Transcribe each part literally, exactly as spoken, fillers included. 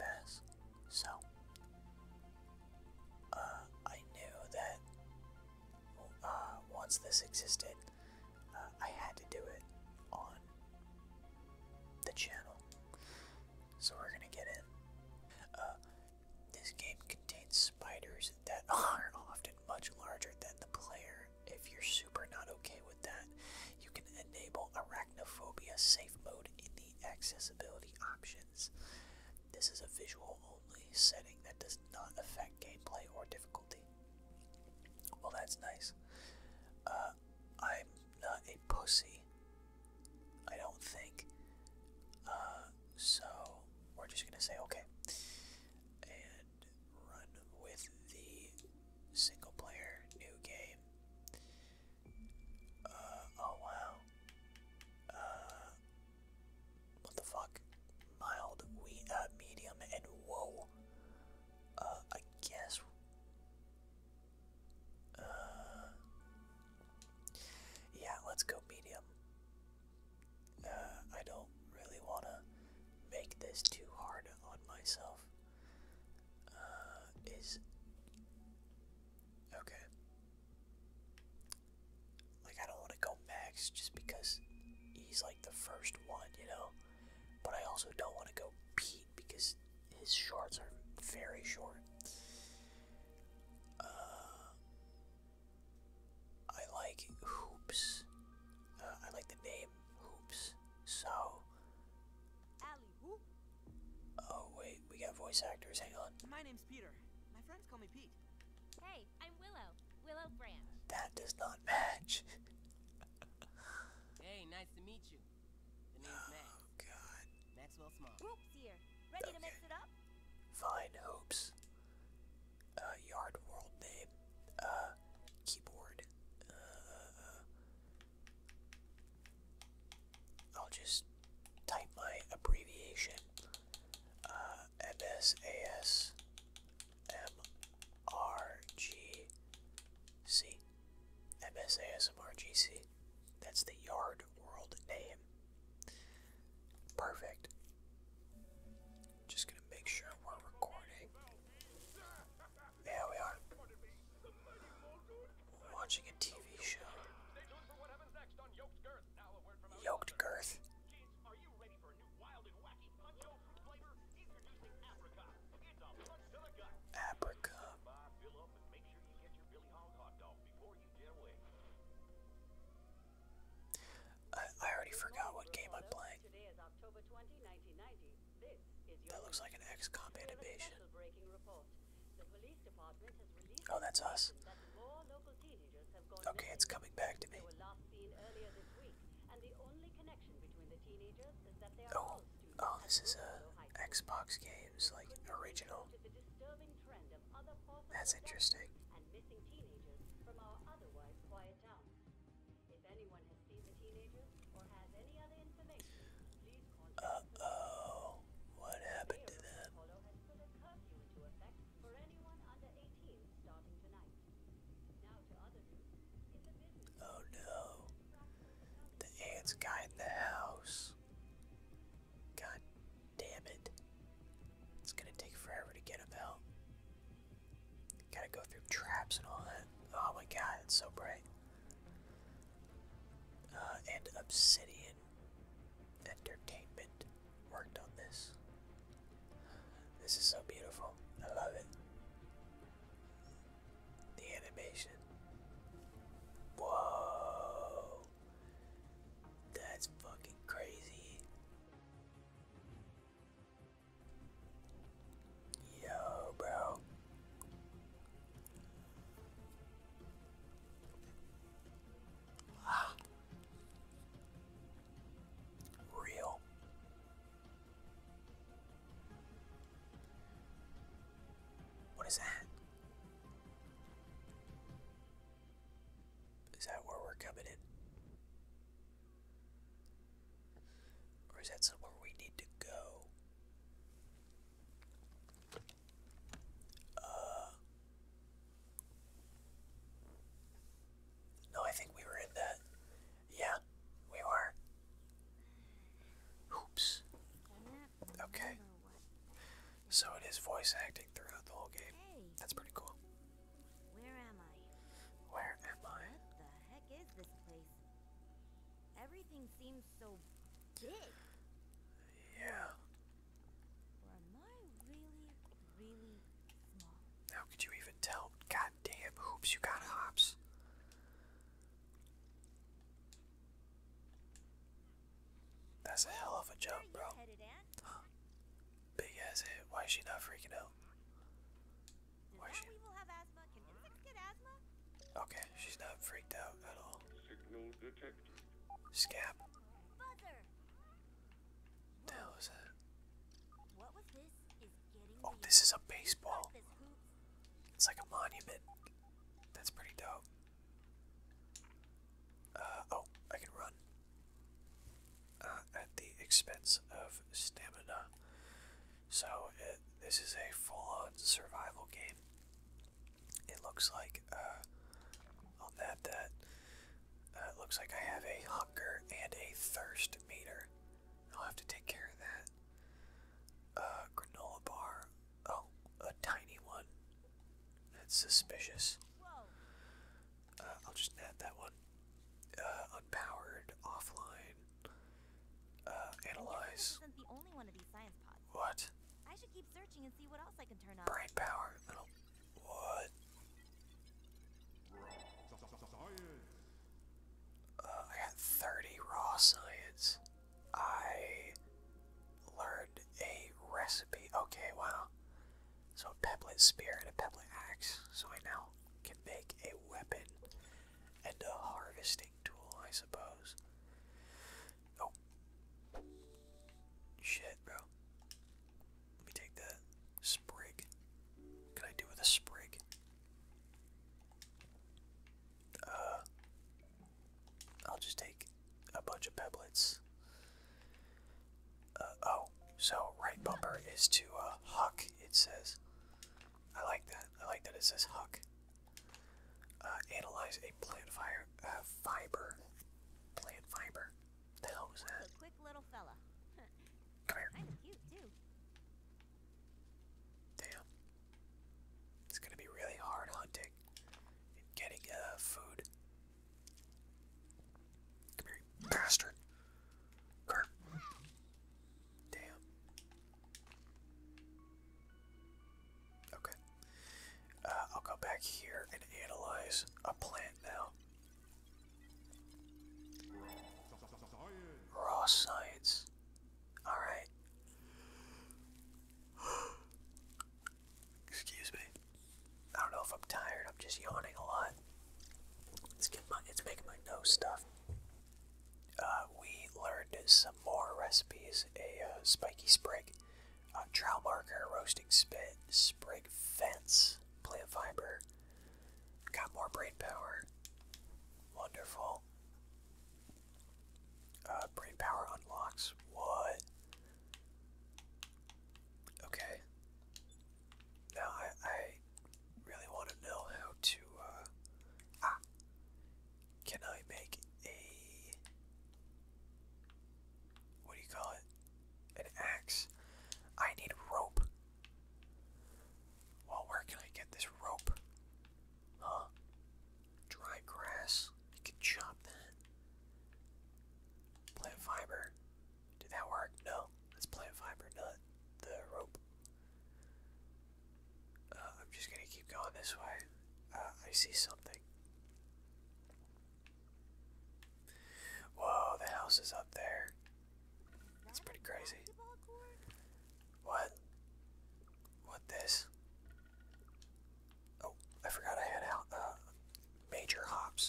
Pass. So, uh, I knew that uh, once this existed, uh, I had to do it on the channel. So we're gonna get in. Uh, this game contains spiders that are often much larger than the player. If you're super not okay with that, you can enable Arachnophobia Safe Mode in the accessibility options. This is a visual only setting that does not affect gameplay or difficulty. Well, that's nice. Uh, I'm not a pussy, I don't think. Uh, so we're just gonna say okay and run with the single player new game. Uh, oh wow. Uh, what the fuck? Mild, we, uh, medium, and whoa. Uh, I guess. Uh, yeah, let's go medium. Uh, I don't really want to make this too hard on myself. Uh, is. Okay. Like, I don't want to go max just because he's like the first one, you know? But I also don't want to go Pete because his shorts are very short. Uh, I like Hoops. Uh, I like the name Hoops. So. Alley whoop. Oh, wait, we got voice actors. Hang on. My name's Peter. My friends call me Pete. Hey, I'm Willow. Willow Branch. That does not match. Hey, nice to meet you. The name's Max. Oh, God. Maxwell Small. Whoops here. Ready to mix Okay. it up? Fine, Hoops. Uh, yard world name. Uh, keyboard. Uh, I'll just type my abbreviation. Uh, M S A S M R G C. M S A S M R G C. That's the yard world name. Perfect. Just gonna make sure we're recording. Yeah, we are. Watching a T V show. Yoked Girth. Apricot. I, I already forgot what game I'm playing. Today is October twentieth, nineteen ninety. This is your That looks like an X COM We have a animation. special breaking report. The police department has released Oh, that's us. information that more local teenagers have gone Okay, missing. it's coming back to me. They were last seen earlier this week, and the only connection between the teenagers is that they are Oh, all students oh, at this is a Brookmeadow High School. Xbox games, like original. To the disturbing trend of other forms That's of interesting. and missing teenagers from our otherwise quiet town. If anyone has seen the teenagers or has any other information, please contact Uh oh, what happened to them? Apollo has put a curfew into effect for anyone under eighteen starting tonight. Now to other news. In the business Oh no, the ants got in the house. God damn it. It's gonna take forever to get him out. Gotta go through traps and all that. Oh my god, it's so bright. Uh, and Obsidian Entertainment worked on this. This is so beautiful. I love it. The animation. Whoa. That's fucking crazy. Yo, bro. Ah. Real. What is that? Is that where we're coming in? Or is that somewhere we need to go? Uh. No, I think we were in that. Yeah, we were. Oops. Okay. So Everything seems so big. Yeah. Or am I really, really small? How could you even tell? God damn, Hoops, you got hops. That's a hell of a jump, Where bro. are you headed, Anne? Big ass hit. Why is she not freaking out? Does Why is that she? weevil have asthma? Can insects get asthma? Okay, she's not freaked out at all. Signal detected. Scab. Buzzer! The hell is that? What was this? Is getting Oh, me this is a Start baseball. this, Hoops. It's like a monument. That's pretty dope. Uh, oh, I can run. Uh, at the expense of stamina. So, it, this is a full-on survival game. It looks like, uh, on that, that, uh, it looks like I have a hunger and a thirst meter. I'll have to take care of that. Uh, granola bar. Oh, a tiny one. That's suspicious. Whoa! Uh, I'll just add that one. Uh, unpowered, offline. Uh, analyze. This isn't the only one of these science pods. What? I should keep searching and see what else I can turn on. Brain power. I don't. What? Uh, I got thirty raw science. I learned a recipe. Okay, wow. So a pebblet spear and a pebblet axe. So I now can make a weapon and a harvesting tool, I suppose. Oh. Shit, bro. Let me take that sprig. What can I do with a sprig? Uh, I'll just take a bunch of pebblets. Uh, oh, so right bumper is to uh, huck, it says. I like that. I like that it says huck. Uh, analyze a plant fire, uh, fiber. Plant fiber. The hell was that? A quick little fella. Come here. Kinda cute, too. Damn. It's gonna be really hard hunting and getting uh, food. Come here, you bastard. Come here. Damn. Okay. Uh, I'll go back here and analyze a plant now. Raw science. Alright. Excuse me. I don't know if I'm tired. I'm just yawning a lot. It's getting my, it's making my nose stuff. Uh, we learned some more recipes. A uh, spiky sprig, uh, trowel marker, roasting spit, sprig fence, plant fiber. Got more brain power. Wonderful. Uh, brain power unlocks. What? Okay. Now I, I really want to know how to, uh, ah, can I make a, what do you call it, an axe? I need rope. Well, where can I get this rope? Huh? Dry grass, you can chop that. Plant fiber, did that work? No, that's plant fiber, not the rope. Uh, I'm just gonna keep going this way. Uh, I see something. Whoa, the house is up there. That's pretty crazy. Basketball court? What? What this? Oh, I forgot I had out uh, major hops.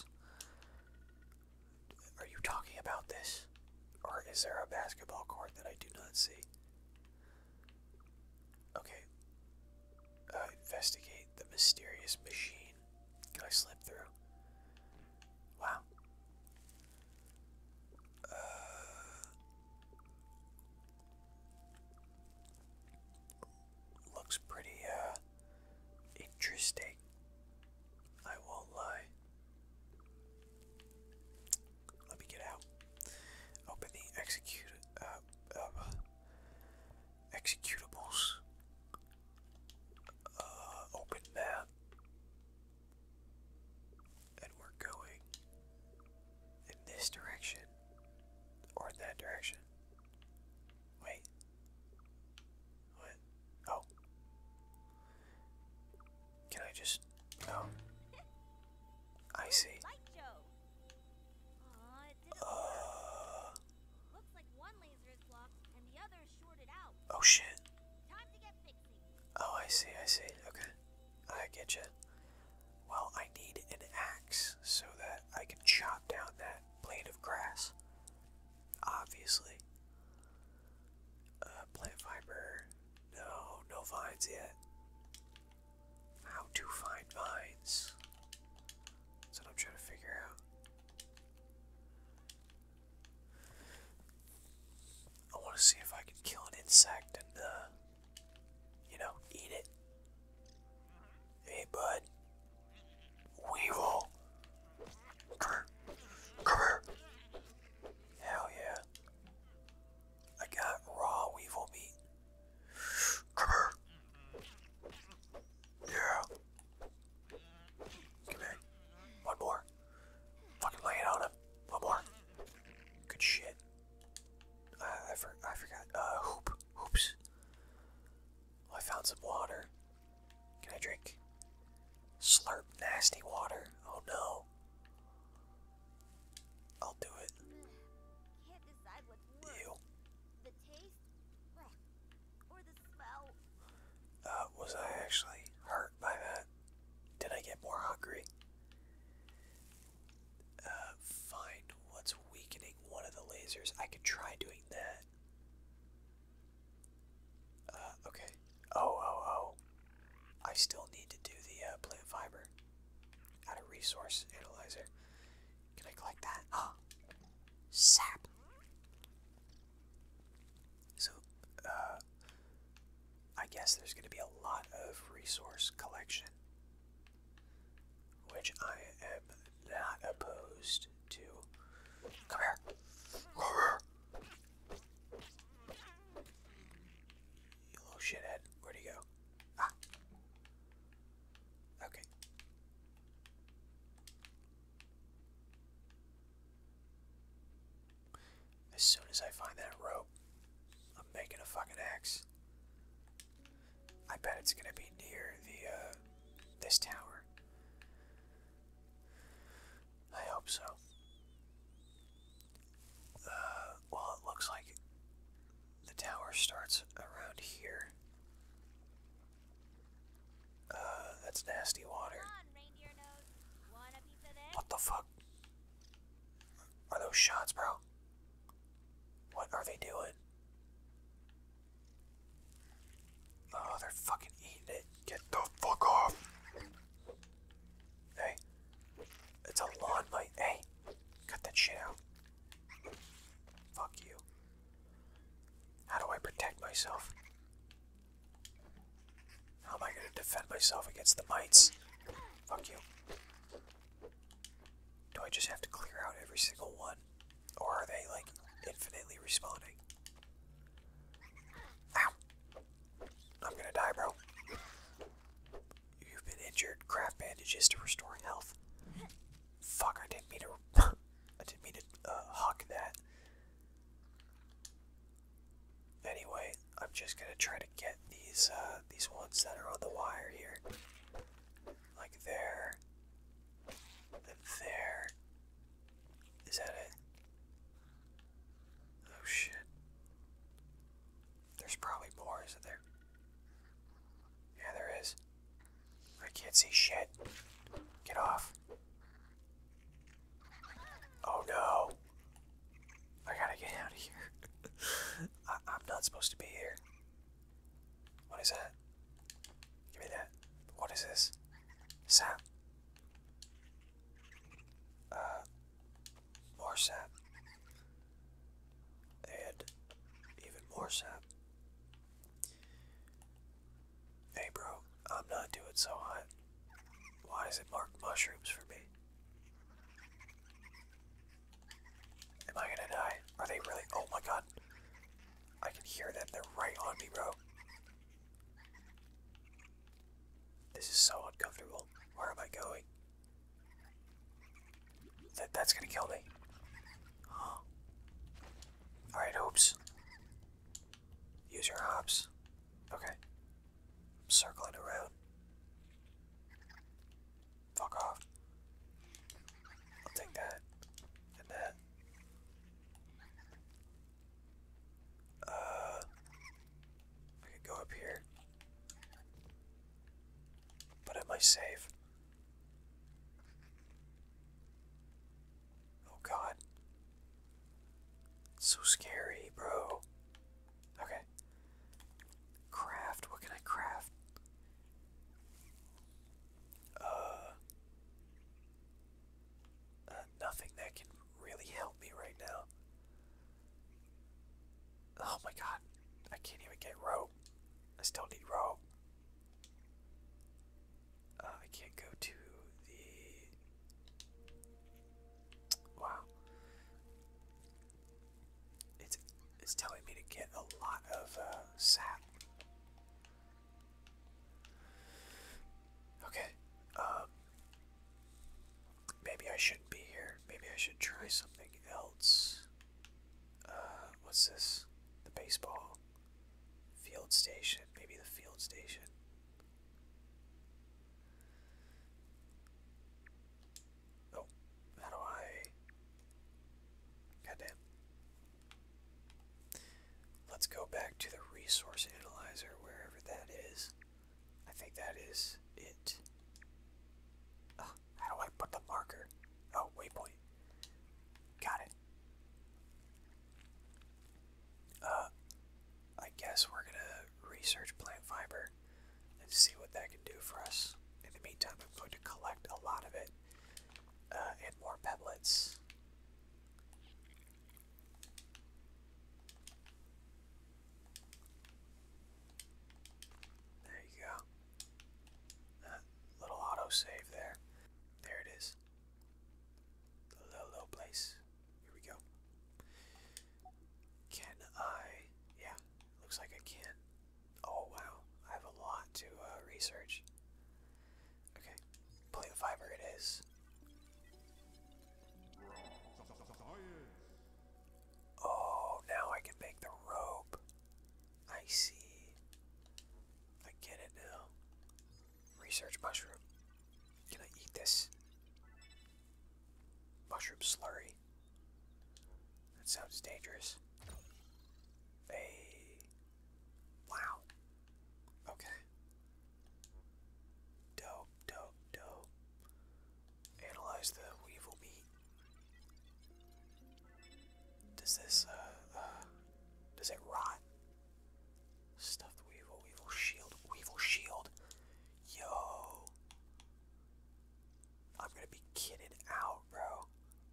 Are you talking about this? Or is there a basketball court that I do not see? Okay. Uh, investigate the mysterious machine. Can I slip through? Wow. Uh, in that direction. Wait. What? Oh. Can I just... Oh. I see. Light show. Aw, it didn't work. Uh... Looks like one laser is blocked and the other is shorted out. Oh shit. Time to get fixing. Oh, I see, I see. Okay. I get you. Well, I need an axe so that I can chop down that blade of grass. Obviously. Uh, plant fiber. No, no vines yet. How to find vines? That's what I'm trying to figure out. I want to see if I can kill an insect and, uh, you know, eat it. Hey, bud. Weevil. Come here. Come here. Hell yeah. I got raw weevil meat. Come here. Yeah. Come here. One more. Fucking lay it on him. One more. Good shit. Uh, I, for, I forgot. Uh, hoop. Hoops. Well, I found some water. Can I drink? Slurp nasty water. Oh no. I'll do it. Can't decide what's worse. Ew. The taste? Ugh. Or the smell? Uh, was I actually hurt by that? Did I get more hungry? Uh, find what's weakening one of the lasers. I could try doing that. Uh, okay. Oh, oh, oh. I still need to do the uh, plant fiber. Add a resource analyzer. Can I collect that? Ah, sap. So, uh, I guess there's going to be a lot of resource collection, which I am not opposed to. Come here. Come here. You little shithead. Where'd he go? Ah. Okay. As soon as I find that rope, I'm making a fucking axe. I bet it's gonna be near the, uh, this tower. I hope so. Uh, well, it looks like the tower starts around here. Uh, that's nasty water. Come on, reindeer nose. Want a piece of this? What the fuck? Are those shots, bro? What are they doing? Oh, they're fucking eating it. Get the fuck off. Hey. It's a lawn mite. Hey. Cut that shit out. Fuck you. How do I protect myself? How am I gonna defend myself against the mites? Fuck you. Do I just have to clear out every single one? Or are they, like, infinitely respawning? Ow! I'm gonna die, bro. You've been injured. Craft bandages to restore health. Fuck, I didn't mean to... I didn't mean to, uh, hawk that. Anyway, I'm just gonna try to get these, uh, these ones that are on the wire here. Like there. And there. Is that it? Oh shit. There's probably more, isn't there? Yeah, there is. I can't see shit. Get off. Oh no. I gotta get out of here. I I'm not supposed to be here. What is that? Give me that. What is this? Sap. Uh, more sap. And even more sap. Hey bro, I'm not doing so hot. Why is it marked mushrooms for me? Am I gonna die? Are they really? Oh my god. I can hear them. They're right on me, bro. This is so uncomfortable. Where am I going? That, that's gonna kill me. hops. Use your hops. Okay. I'm circling around. Fuck off. I'll take that. And that. Uh, I could go up here. But am I safe? Oh god. It's so scary, bro. Okay. Craft. What can I craft? Uh, uh, nothing that can really help me right now. Oh my god. I can't even get rope. I still need rope. Uh, I can't go to the... Wow. It's, it's telling me to get a lot of uh, sap. Okay. Um, maybe I shouldn't be here. Maybe I should try something else. Uh, what's this? The baseball field station. Maybe the field station. Oh, how do I? Goddamn. Let's go back to the resource analyzer, wherever that is. I think that is it. Oh, how do I put the marker? Oh, waypoint. Got it. Uh, I guess we're gonna research plant fiber and see what that can do for us. In the meantime, I'm going to collect a lot of it uh, and more pebblets. There you go. Uh, little autosave there. There it is. The little, little place. Here we go. Can I? Yeah, looks like I can. Oh wow, I have a lot to uh, research. Okay, plant fiber it is. Oh, now I can make the rope. I see. I get it now. Research mushroom. Can I eat this? Mushroom slurry. That sounds dangerous. Hey. Wow. Okay. Dope, dope, dope. Analyze the weevil meat. Does this, uh, uh, does it rot? Stuffed weevil, weevil shield, weevil shield. Yo. I'm gonna be kitted out, bro.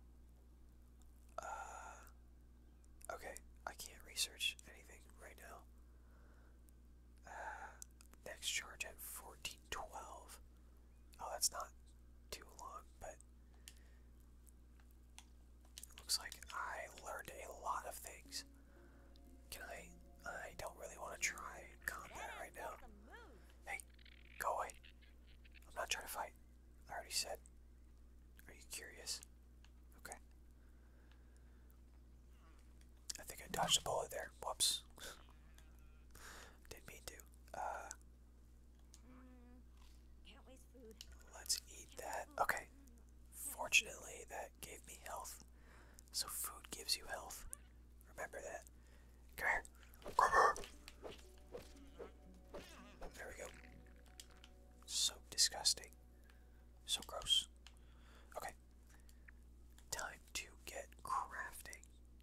Uh, okay, I can't research anything right now. Uh, next charge at fourteen twelve. Oh, that's not too long, but it looks like I learned a lot of things. Can I? I don't really want to try combat right now. Hey, go away. I'm not trying to fight. I already said. Are you curious? Okay. I think I dodged a bullet there. Whoops. Didn't mean to. Uh, Can't waste food. let's eat that. Okay. Fortunately, that gave me health. So food gives you health. Remember that. Come here. Come here. There we go. So disgusting. So gross. Okay. Time to get crafting.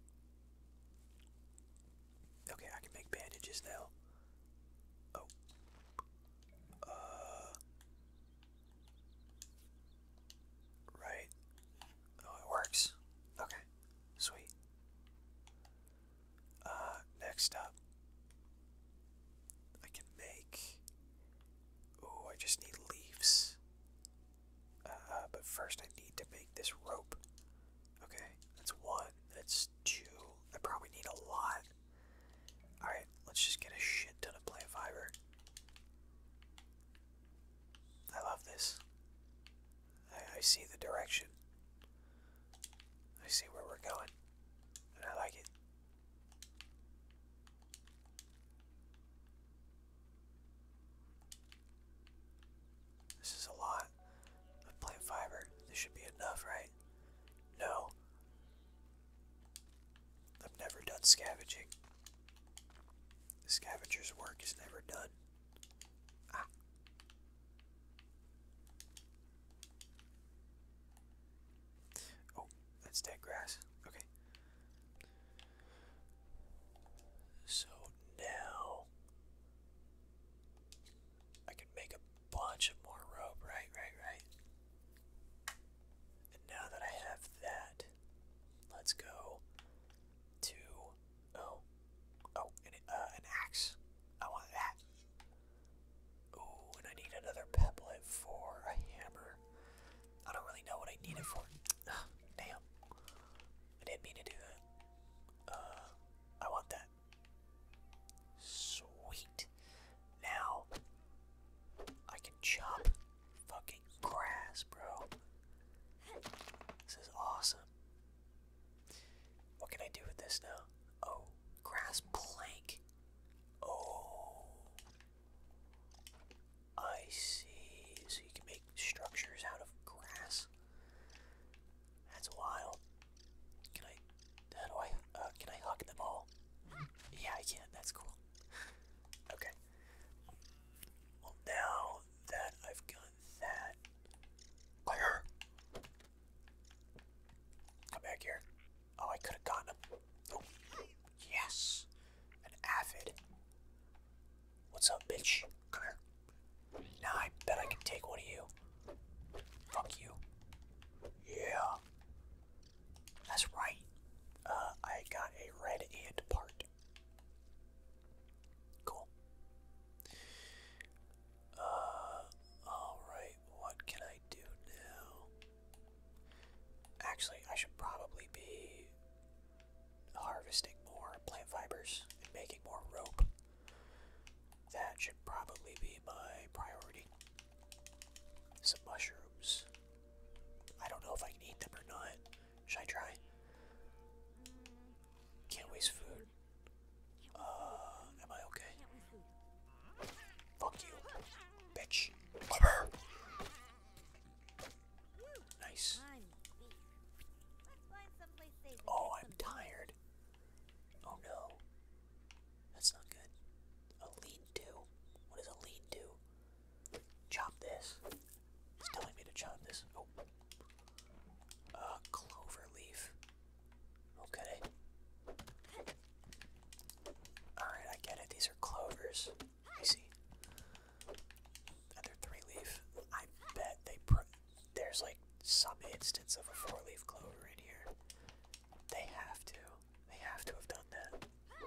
Okay, I can make bandages now. Oh. Uh. Right. Oh, it works. Okay. Sweet. Uh, next up. I can make. Oh, I just need leaves. Uh, but first I need to make this rope. Okay, that's one. That's two. I probably need a lot. Alright, let's just get a shit ton of plant fiber. I love this. I, I see the direction. I see where we're going. And I like it. done scavenging. The scavenger's work is never done. Ah. Oh, that's dead grass. Okay. So now I can make a bunch of more rope, right, right, right. And now that I have that, let's go to, oh, oh, an, uh, an axe. I want that. Oh, and I need another pebblet for a hammer. I don't really know what I need it for. Ah, damn. I didn't mean to do that. Uh, I want that. Sweet. Now, I can chop fucking grass, bro. This is awesome. What can I do with this now? Oh, grass plank. Oh. I see. So you can make structures out of grass. That's wild. Can I, how do I, uh, can I hug them all? Yeah, I can. That's cool. Okay. Well, now that I've got that, fire. Come back here. Oh, I could have gotten him. Oh, yes. An aphid. What's up, bitch? Come here. Now I bet I can take one of you. Fuck you. Yeah. That's right. Uh, I got a red ant part. Cool. Uh, alright, what can I do now? Actually, I should probably be harvesting more plant fibers and making more rope. That should probably be my priority. Some mushrooms. I don't know if I can eat them or not. Should I try? Can't waste food. Uh, am I okay? Fuck you, bitch. Come Nice. Oh, I'm tired. Oh no. That's not good. A lean-to. What is a lean-to? Chop this. It's telling me to chop this. Oh. Uh, clover leaf. Okay. Alright, I get it. These are clovers. I see. And they're three leaf. I bet they put. There's like some instance of a four leaf clover in here. They have to. They have to have done that.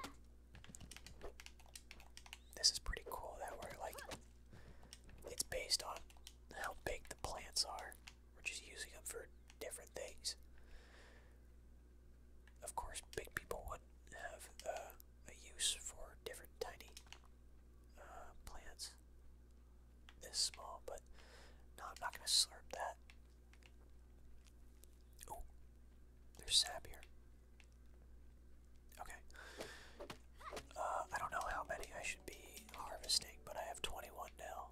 This is pretty cool that we're like. It's based on how big the plants are. We're just using them for different things. Of course, big people wouldn't have uh, a use for different tiny uh, plants this small, but no, I'm not gonna slurp that. Oh, there's sap here. Okay. Uh, I don't know how many I should be harvesting, but I have twenty-one now.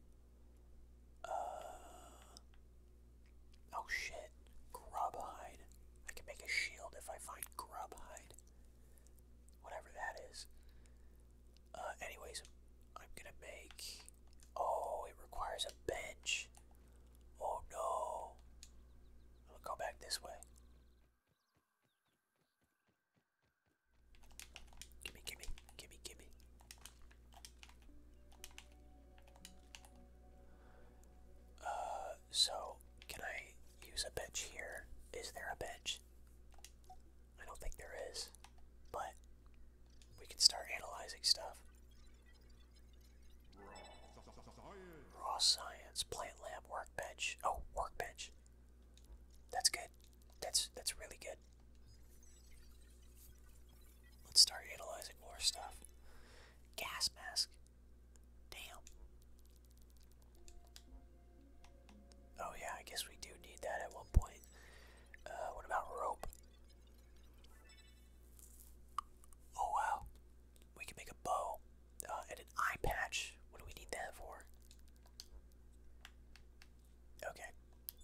Uh, oh shit, grub hide. I can make a shield if I find grub hide. Whatever that is. Uh, anyways, I'm gonna make. Oh, it requires a bench. Oh no. I'll go back this way. Gimme, gimme, gimme, gimme. Uh, so, can I use a bench here? Is there a bench? I don't think there is, but we can start analyzing stuff. Raw science, plant lab, workbench. Oh, workbench. That's good. That's that's really good. Let's start analyzing more stuff. Gas mask. Damn. Oh yeah, I guess we do need that at one point. Uh, what about rope? Oh wow. We can make a bow. Uh, and an eye patch. What do we need that for? Okay.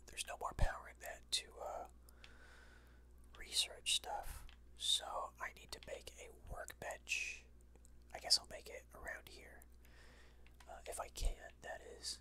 if I can, that is.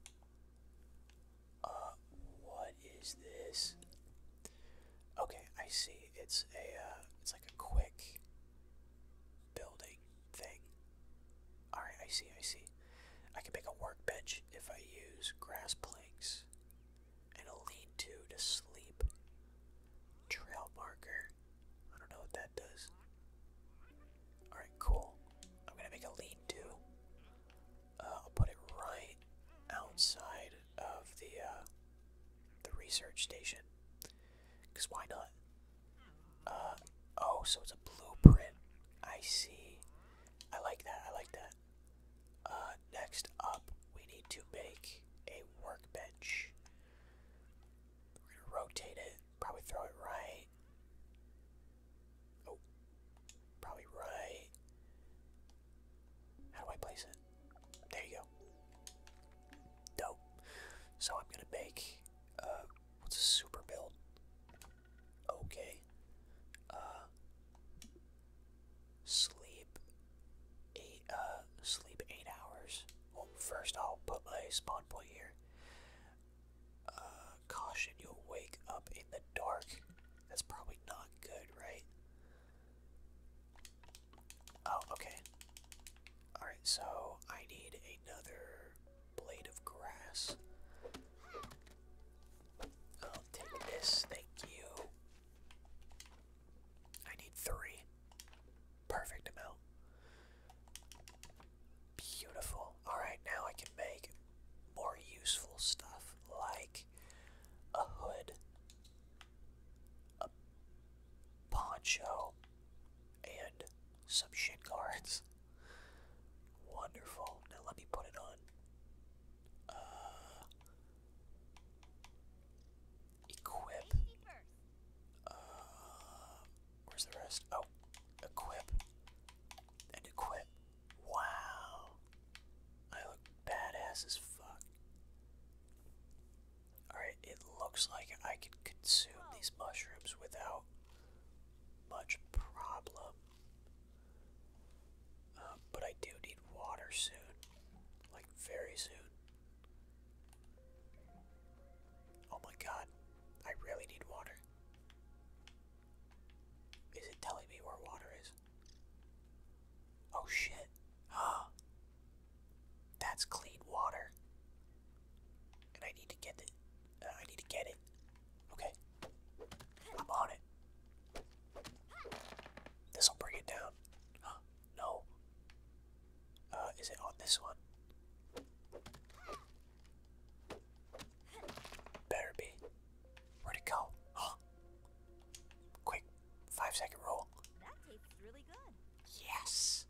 Uh, what is this? Okay, I see. It's a, uh, it's like a quick building thing. Alright, I see, I see. I can make a workbench if I use grass planks and a lean-to to sleep. Trail marker. I don't know what that does. Alright, cool. I'm gonna make a lean-to. Uh, I'll put it right outside of the, uh, the research station. Because why not? Uh, oh, so it's a blueprint. I see. I like that, I like that. Uh, next up, we need to make a workbench. We're gonna rotate it, probably throw it right. Oh, probably right. How do I place it? There you go. Dope. So I'm gonna make, uh, what's a super build? Okay. Uh, sleep eight, uh, sleep eight hours. Well, first I'll put my spawn point here. Uh, caution, you'll wake up in the dark. That's probably not good, right? Oh, okay. Alright, so I need another blade of grass. I'll take this, thank you. I need three. Perfect amount. Beautiful. Alright, now I can make more useful stuff like a hood, a poncho, and some shin guards. Wonderful. Now let me put it on. Uh, equip. Safety first. Uh, where's the rest? Oh, equip and equip. Wow, I look badass as fuck. Alright, it looks like I can consume these mushrooms without much problem. Uh, but I do need water soon. Like, very soon. Oh my god, I really need water. Is it telling me where water is? Oh shit. Ah. That's clean water. And I need to get it. Uh, I need to get it. Okay. I'm on it. This'll bring it down. Huh, no. Uh, is it on this one? Better be. Where'd it go? Huh. Quick, five second roll. That tastes really good. Yes.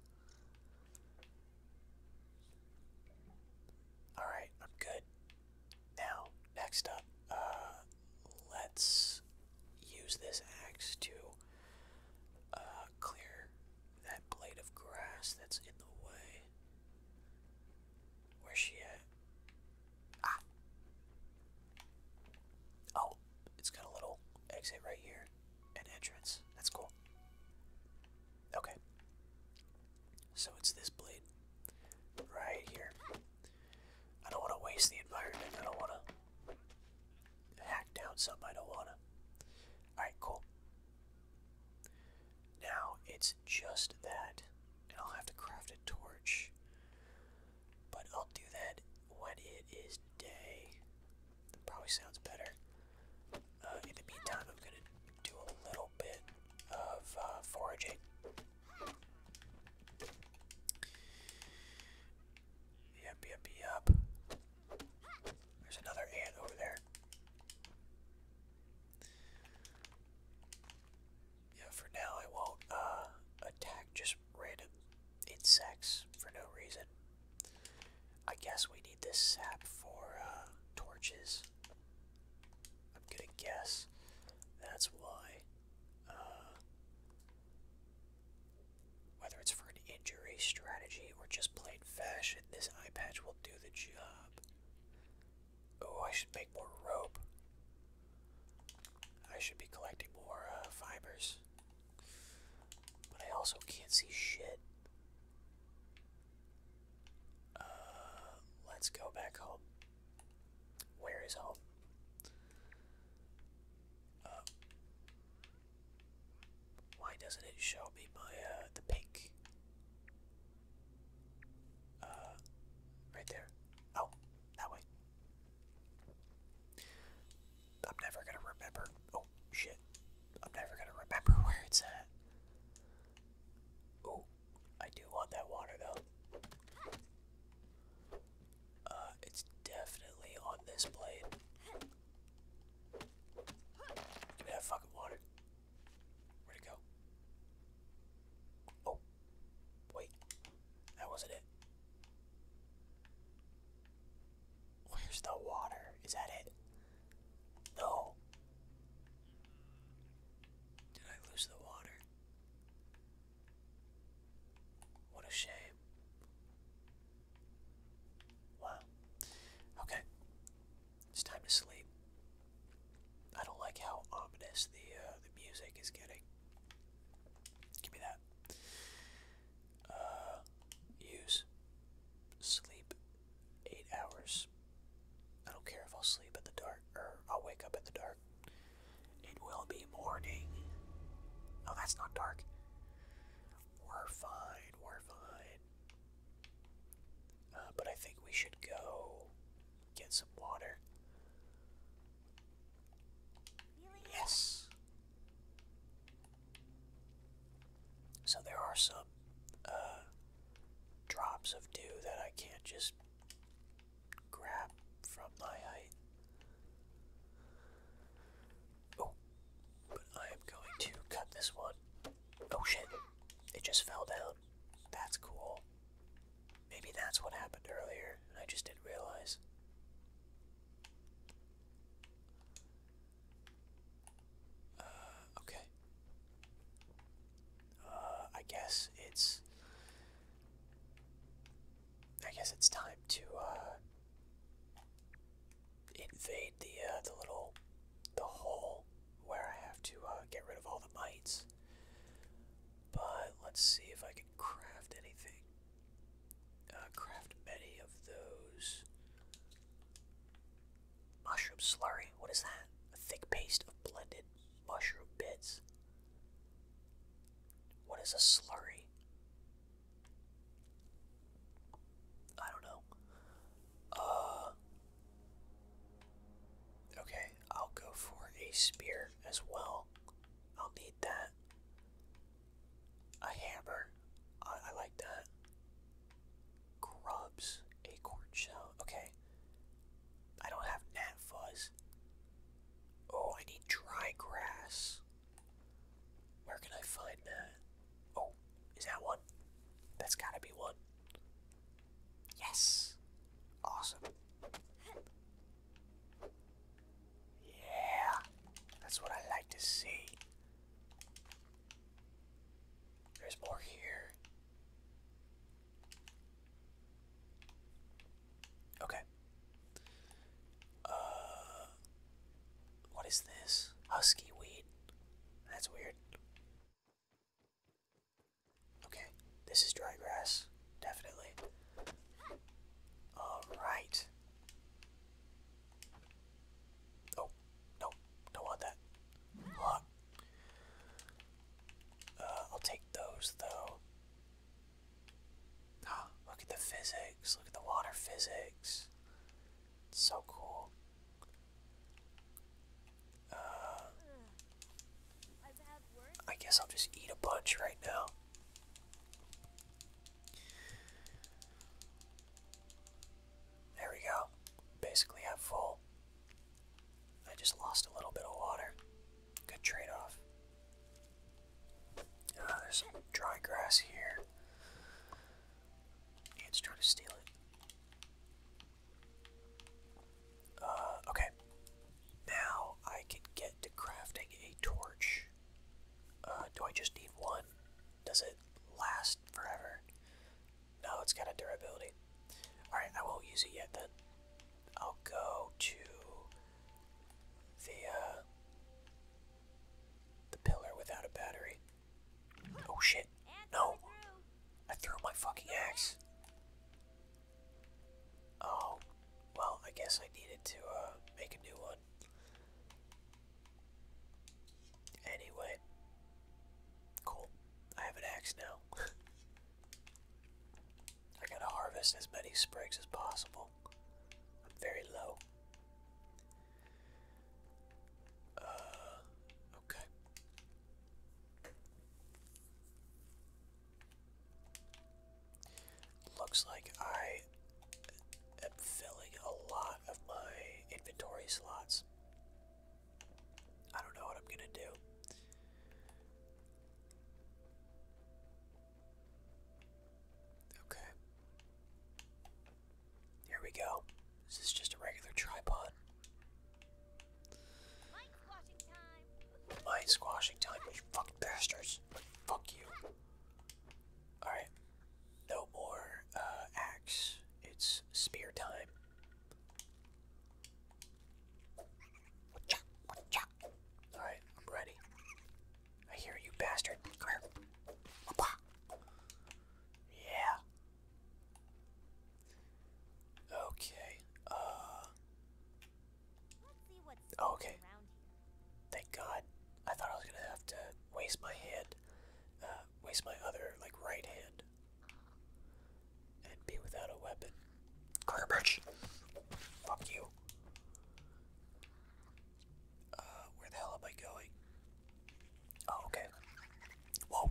Alright, I'm good. Now, next up, uh, let's use this axe to uh, clear that blade of grass that's in the way. Where's she at? Ah! Oh, it's got a little exit right here. An entrance. That's cool. Okay. So it's this blade. Right here. I don't want to waste the environment. I don't want to hack down something I don't want to. Alright, cool. Now it's just that. And I'll have to craft a torch. But I'll do that when it is day. That probably sounds better. Uh, in the meantime, I'm going to do a little bit of uh, foraging. Yep, yep, yep. There's another ant over there. Yeah, for now I won't uh, attack just random insects for no reason. I guess we need this sap for uh, torches. I'm gonna guess that's why. Uh, whether it's for an injury strategy or just plain fashion, this eye patch will do the job. Oh, I should make more rope. I should be collecting more uh, fibers. But I also can't see shit. Uh, let's go back home. Where is home? Uh, why doesn't it show me my, uh, the pink? Uh, right there. Oh, that way. I'm never gonna remember. Oh, shit. I'm never gonna remember where it's at. Oh, I do want that water though. Uh, it's definitely on this blade. Give me that fucking water. Where'd it go? Oh, wait. That wasn't it. Where's the water? Is that it? No. Did I lose the water? What a shame. Wow. Okay. It's time to sleep. I don't like how ominous the uh, the music is getting. Give me that. Uh, use. Sleep. Eight hours. I don't care if I'll sleep at the dark, or I'll wake up at the dark. It will be morning. Oh, that's not dark. We're fine, we're fine. Uh, but I think we should go get some water. Yes. So there are some uh, drops of dew that I can't just grab from my height. Oh, but I am going to cut this one. Oh shit, it just fell down. That's cool. Maybe that's what happened earlier, and I just didn't realize. Uh, okay. Uh, I guess it's... I guess it's time to, uh... invade the, uh, the little... the hole where I have to, uh, get rid of all the mites. But let's see if I can craft anything. Uh, craft many of those. Mushroom slurry. What is that? A thick paste of blended mushroom bits. What is a slurry? I don't know. Uh. Okay, I'll go for a spear as well. I'll need that. A hammer. I, I like that. Grubs. Acorn shell. Okay. I don't have gnat fuzz. Oh, I need dry grass. Where can I find that? Oh, is that one? That's gotta be one. Yes. Awesome. Yeah. That's what I like to see. There's more here. Okay. Uh, what is this? Husky weed. That's weird. Okay, this is dry grass, definitely. Alright. Oh, no, don't want that. Hold Uh, I'll take those though. Oh, look at the physics, look at the water physics. It's so cool. Uh, I've had worse. I guess I'll just eat a bunch right now. There we go. Basically, I'm full. I just lost a little bit of water. Good trade-off. Uh, there's some dry grass here. Ants trying to steal it. Uh, okay. Now I can get to crafting a torch. Uh, do I just need one? Does it last forever? No, it's got a durability. Alright, I won't use it yet then. I'll go to the, uh, the pillar without a battery. Oh shit. No. I threw my fucking axe. sprigs as possible. I'm very low. Uh, okay. Looks like I am filling a lot of my inventory slots. I don't know what I'm gonna do. Okay. Here we go. This is just a regular tripod. Mine squashing time. Mine squashing time, you fucking bastards. Fuck you. Alright. No more uh, axe. It's spear time. Alright, I'm ready. I hear you, bastard. Come here. Yeah. Okay. Uh. Let's see what's Oh, okay. around here. Thank God. I thought I was gonna have to waste my hand, uh, waste my other, like, right hand, and be without a weapon. Garbage! Fuck you. Uh, where the hell am I going? Oh, okay. Whoa.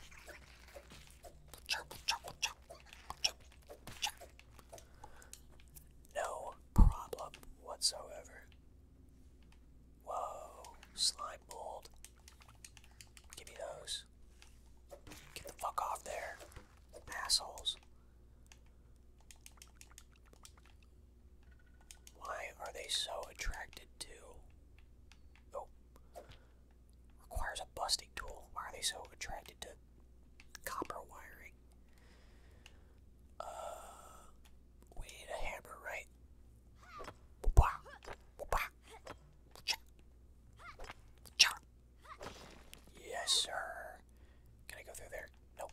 No problem whatsoever. Whoa, slime mold. Give me those. Get the fuck off there, assholes. Why are they so attracted to... Oh. Requires a busting tool. Why are they so attracted to copper wiring? Uh... We need a hammer, right? Yes, sir. Can I go through there? Nope.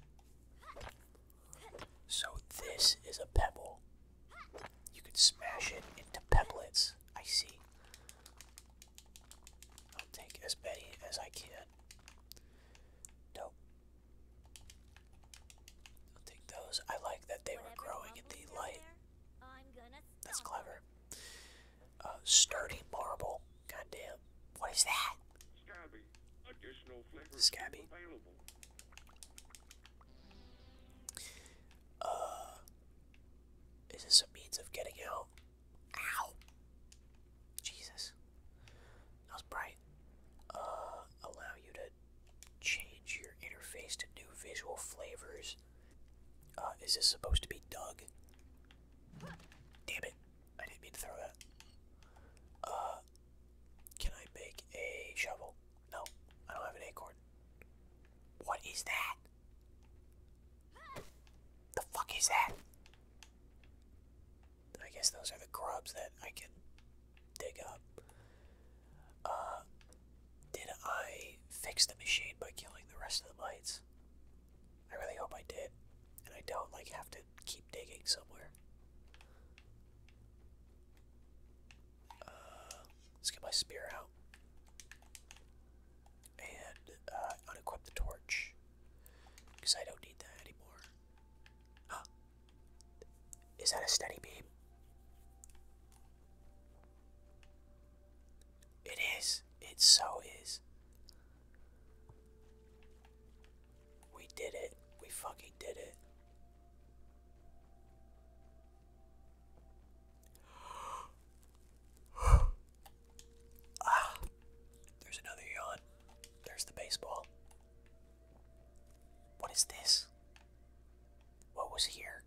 So this is a pebble. You can smash it into pebblets. I see. I'll take as many as I can. Nope. I'll take those. I like that they were Whatever growing in rumbles the down light. there, I'm gonna That's stomp on clever. Uh, sturdy marble. Goddamn. What is that? Scabby. Additional flavors Scabby. available. Uh, is this a means of getting out? Ow! Jesus. That was bright. Uh, allow you to change your interface to new visual flavors. Uh, is this supposed to be dug? Damn it. I didn't mean to throw that. Uh, can I make a shovel? No, I don't have an acorn. What is that? The fuck is that? I guess those are the grubs that I can dig up. Uh, did I fix the machine by killing the rest of the mites? I really hope I did, and I don't like have to keep digging somewhere. Uh, let's get my spear out and uh, unequip the torch because I don't need that anymore. Huh. Is that a steady beam? It is. It so is. We did it. We fucking did it. Ah, there's another yawn. There's the baseball. What is this? What was here?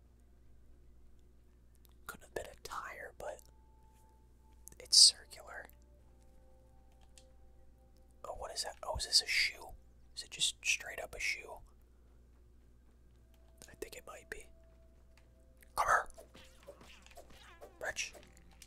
Couldn't have been a tire, but it's circular. Oh, what is that? Oh, is this a shoe? Is it just straight up a shoe? I think it might be. Come here! Rich.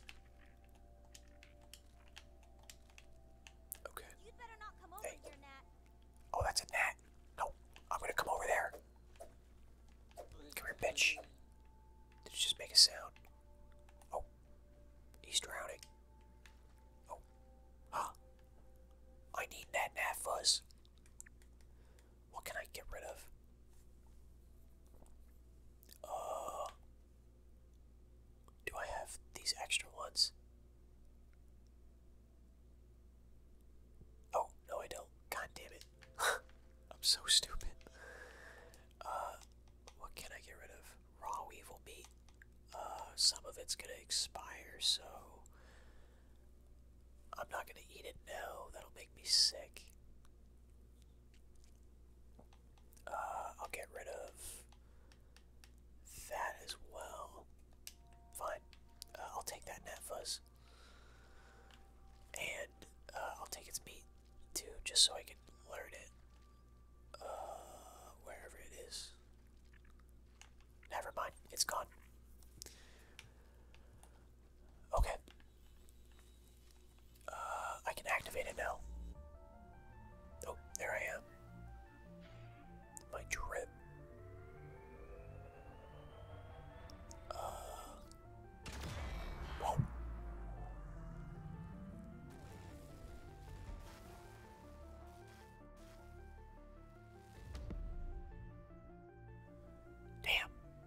Okay. You'd better not come over Hey. here, Nat. Oh, that's a gnat. No, I'm gonna come over there. Come here, bitch. Did it just make a sound? Oh, he's drowning. Oh, huh. I need that gnat fuzz. What can I get rid of? Uh, so stupid. Uh, what can I get rid of? Raw weevil meat. Uh, some of it's gonna expire, so I'm not gonna eat it now. That'll make me sick. Uh, I'll get rid of that as well. Fine. Uh, I'll take that net fuzz. And uh, I'll take its meat too, just so I can learn it. Uh, wherever it is. Never mind, it's gone. Okay. Uh, I can activate it now. Oh, there I am. My drip. Uh. Whoa. Damn.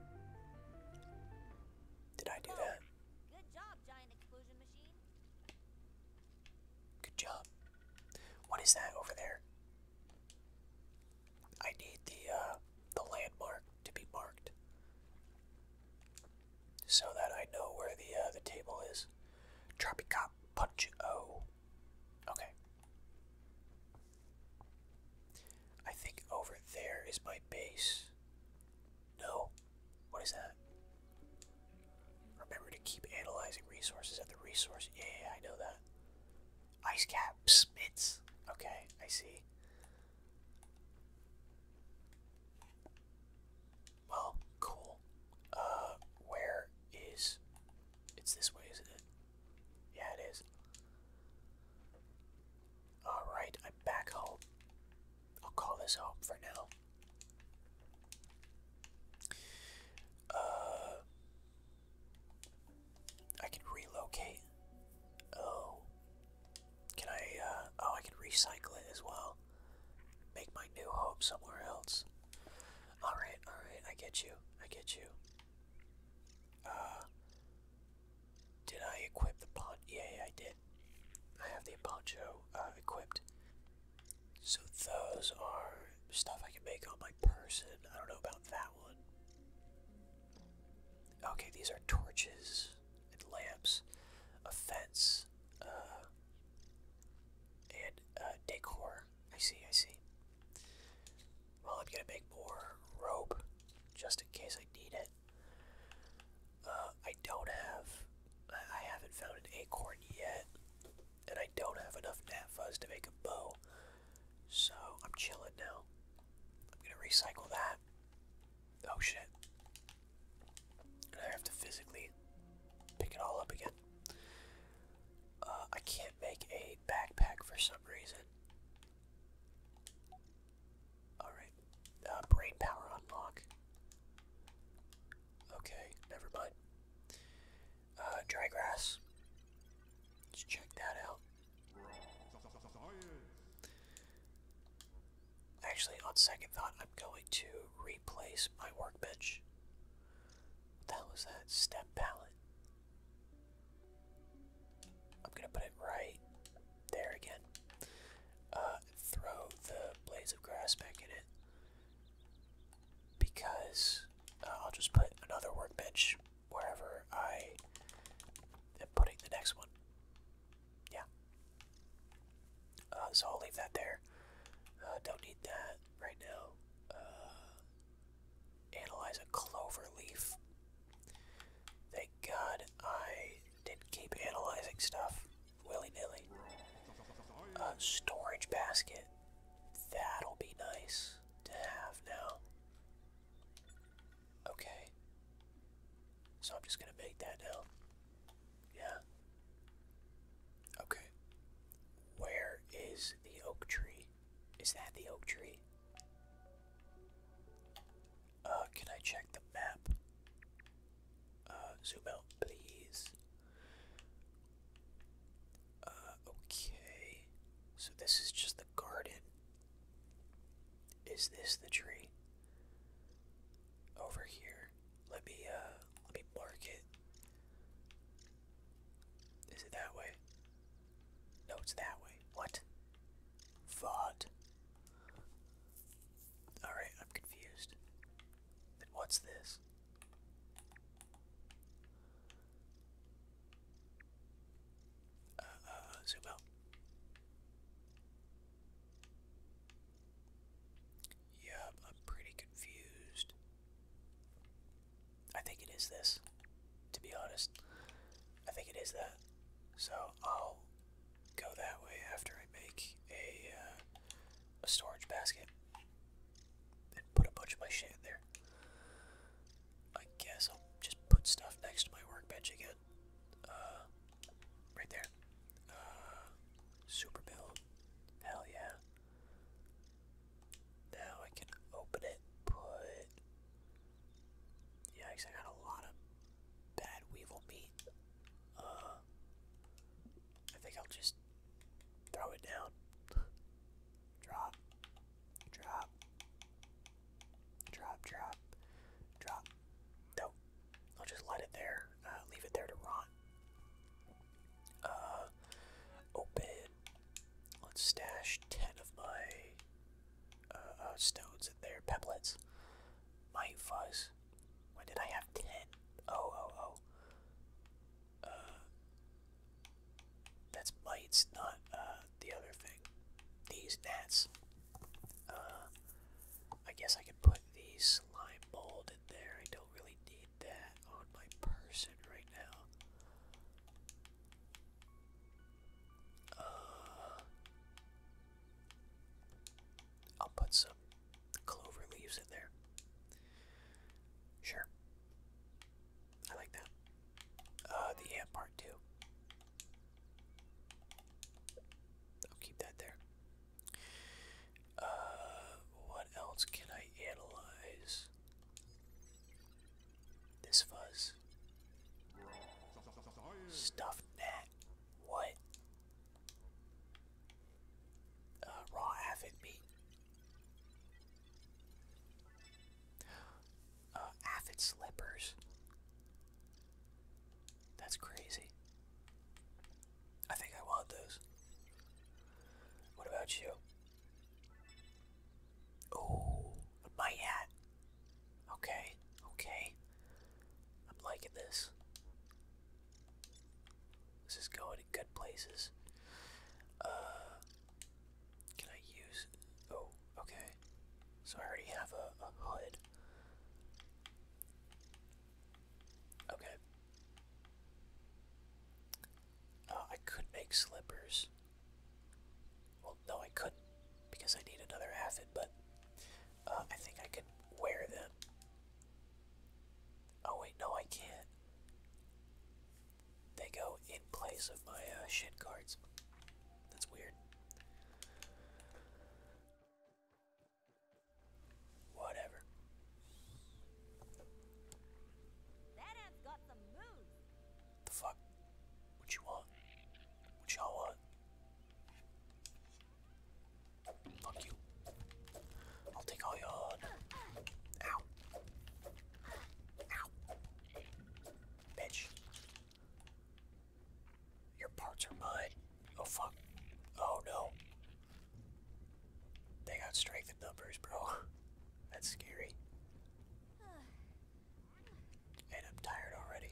Did I do that? Good job, giant explosion machine. Good job. What is that over there? I need the uh the landmark to be marked so that I know where the uh the table is. Tropicop Punch O. Okay. I think over there is my base. No. What is that? Remember to keep analyzing resources at the resource. Yeah, yeah, I know that. Ice cap Smiths. Okay, I see. Well, cool. Uh, where is... It's this way, isn't it? Yeah, it is. Alright, I'm back home. I'll call this home for now. Uh... I can relocate. Oh. Can I, uh... Oh, I can recycle it as well. Make my new home somewhere else. Alright, alright, I get you. I get you. Uh... Did I equip the poncho? Yeah, yeah, I did. I have the poncho, uh, equipped. So those are stuff I can make on my person. I don't know about that one. Okay, these are torches and lamps, a fence, uh, and uh, decor. I see, I see. Well, I'm gonna make more rope just in case I need it. Uh, I don't have, I haven't found an acorn yet, and I don't have enough nat fuzz to make a bow. So I'm chilling now. I'm gonna recycle that. Oh shit. And I have to physically pick it all up again. Uh, I can't make a backpack for some reason. Alright. Uh, brain power unlock. Okay, never mind. Uh, dry grass. Let's check that out. Actually, on second thought, I'm going to replace my workbench. What the hell is that? Step pallet. I'm gonna put it right there again. Uh, throw the blades of grass back in it. Because uh, I'll just put another workbench wherever I am putting the next one. Yeah. Uh, so I'll leave that there. Uh, don't need that right now. Uh, analyze a clover leaf. Thank God I didn't keep analyzing stuff willy-nilly. Uh, storage basket. That'll be nice to have now. Okay. So I'm just gonna make that now. Yeah. Okay. Where is the oak tree? Is that the oak tree? Uh, can I check the map? Uh, zoom out, please. Uh, okay. So this is just the garden. Is this the tree? Over here. Let me, uh, let me mark it. Is it that way? No, it's that way. What? V O D. What's this? Uh, uh, zoom out. Yup, I'm pretty confused. I think it is this, to be honest. I think it is that. So I'll go that way after I make a uh, a storage basket and put a bunch of my shit in there. I guess I'll just put stuff next to my workbench again. Uh, right there. Uh, super build. Hell yeah. Now I can open it, put... Yikes, I got a lot of bad weevil meat. Uh, I think I'll just throw it down. Drop. Drop. Drop, drop. Drop. Nope. I'll just let it there. Uh, leave it there to rot. Uh, open. Let's stash ten of my uh, uh, stones in there. Pebblets. Might fuzz. When did I have ten? Oh, oh, oh. Uh, that's mites, not uh, the other thing. These gnats. Uh, I guess I can put the slime mold in there. I don't really need that on my person right now. Uh, I'll put some clover leaves in there. Sure. I like that. Uh, the ant part too. I'll keep that there. Uh, what else can I analyze? This fuzz. Stuffed gnat. What? Uh, raw aphid meat. Uh, aphid slippers. That's crazy. I think I want those. What about you? Oh, my hat. Okay, okay. I'm liking this. This is going in good places. Uh, can I use... Oh, okay. So I already have a, a hood. Okay. Uh, I could make slippers. Well, no, I couldn't, because I need another aphid, but uh, I think I could wear them. Oh wait, no I can't. They go in place of my uh, shin guards. That's weird. Whatever. That ant's got some moves. The fuck? What you want? What y'all want? Fuck you. I'll take all y'all on. Ow. Ow. Bitch. Your parts are mine. Oh fuck. Oh no. They got strength in numbers, bro. That's scary. And I'm tired already.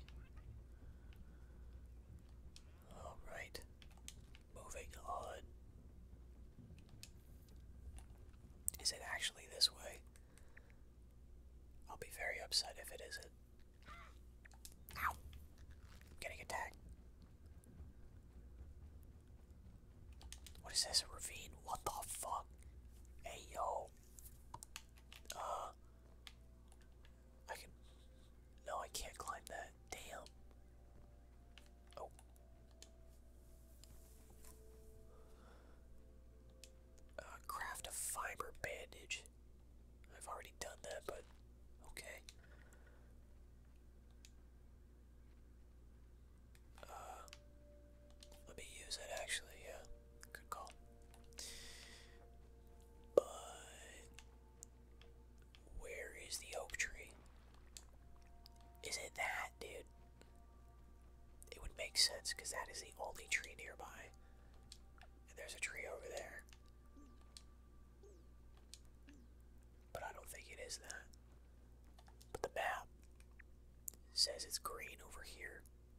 Alright. Moving on. Is it actually this way? I'll be very upset if it isn't. Ow. I'm getting attacked. What is this, a ravine? What the fuck? Hey, yo. Uh. I can... No, I can't climb that. Damn. Oh. Uh, craft a fiber bandage. I've already done that, but okay. Uh, let me use it actually, yeah. Good call. But where is the oak tree? Is it that, dude? It would make sense because that is the only tree nearby. And there's a tree over there. But I don't think it is that. But the says it's green over here.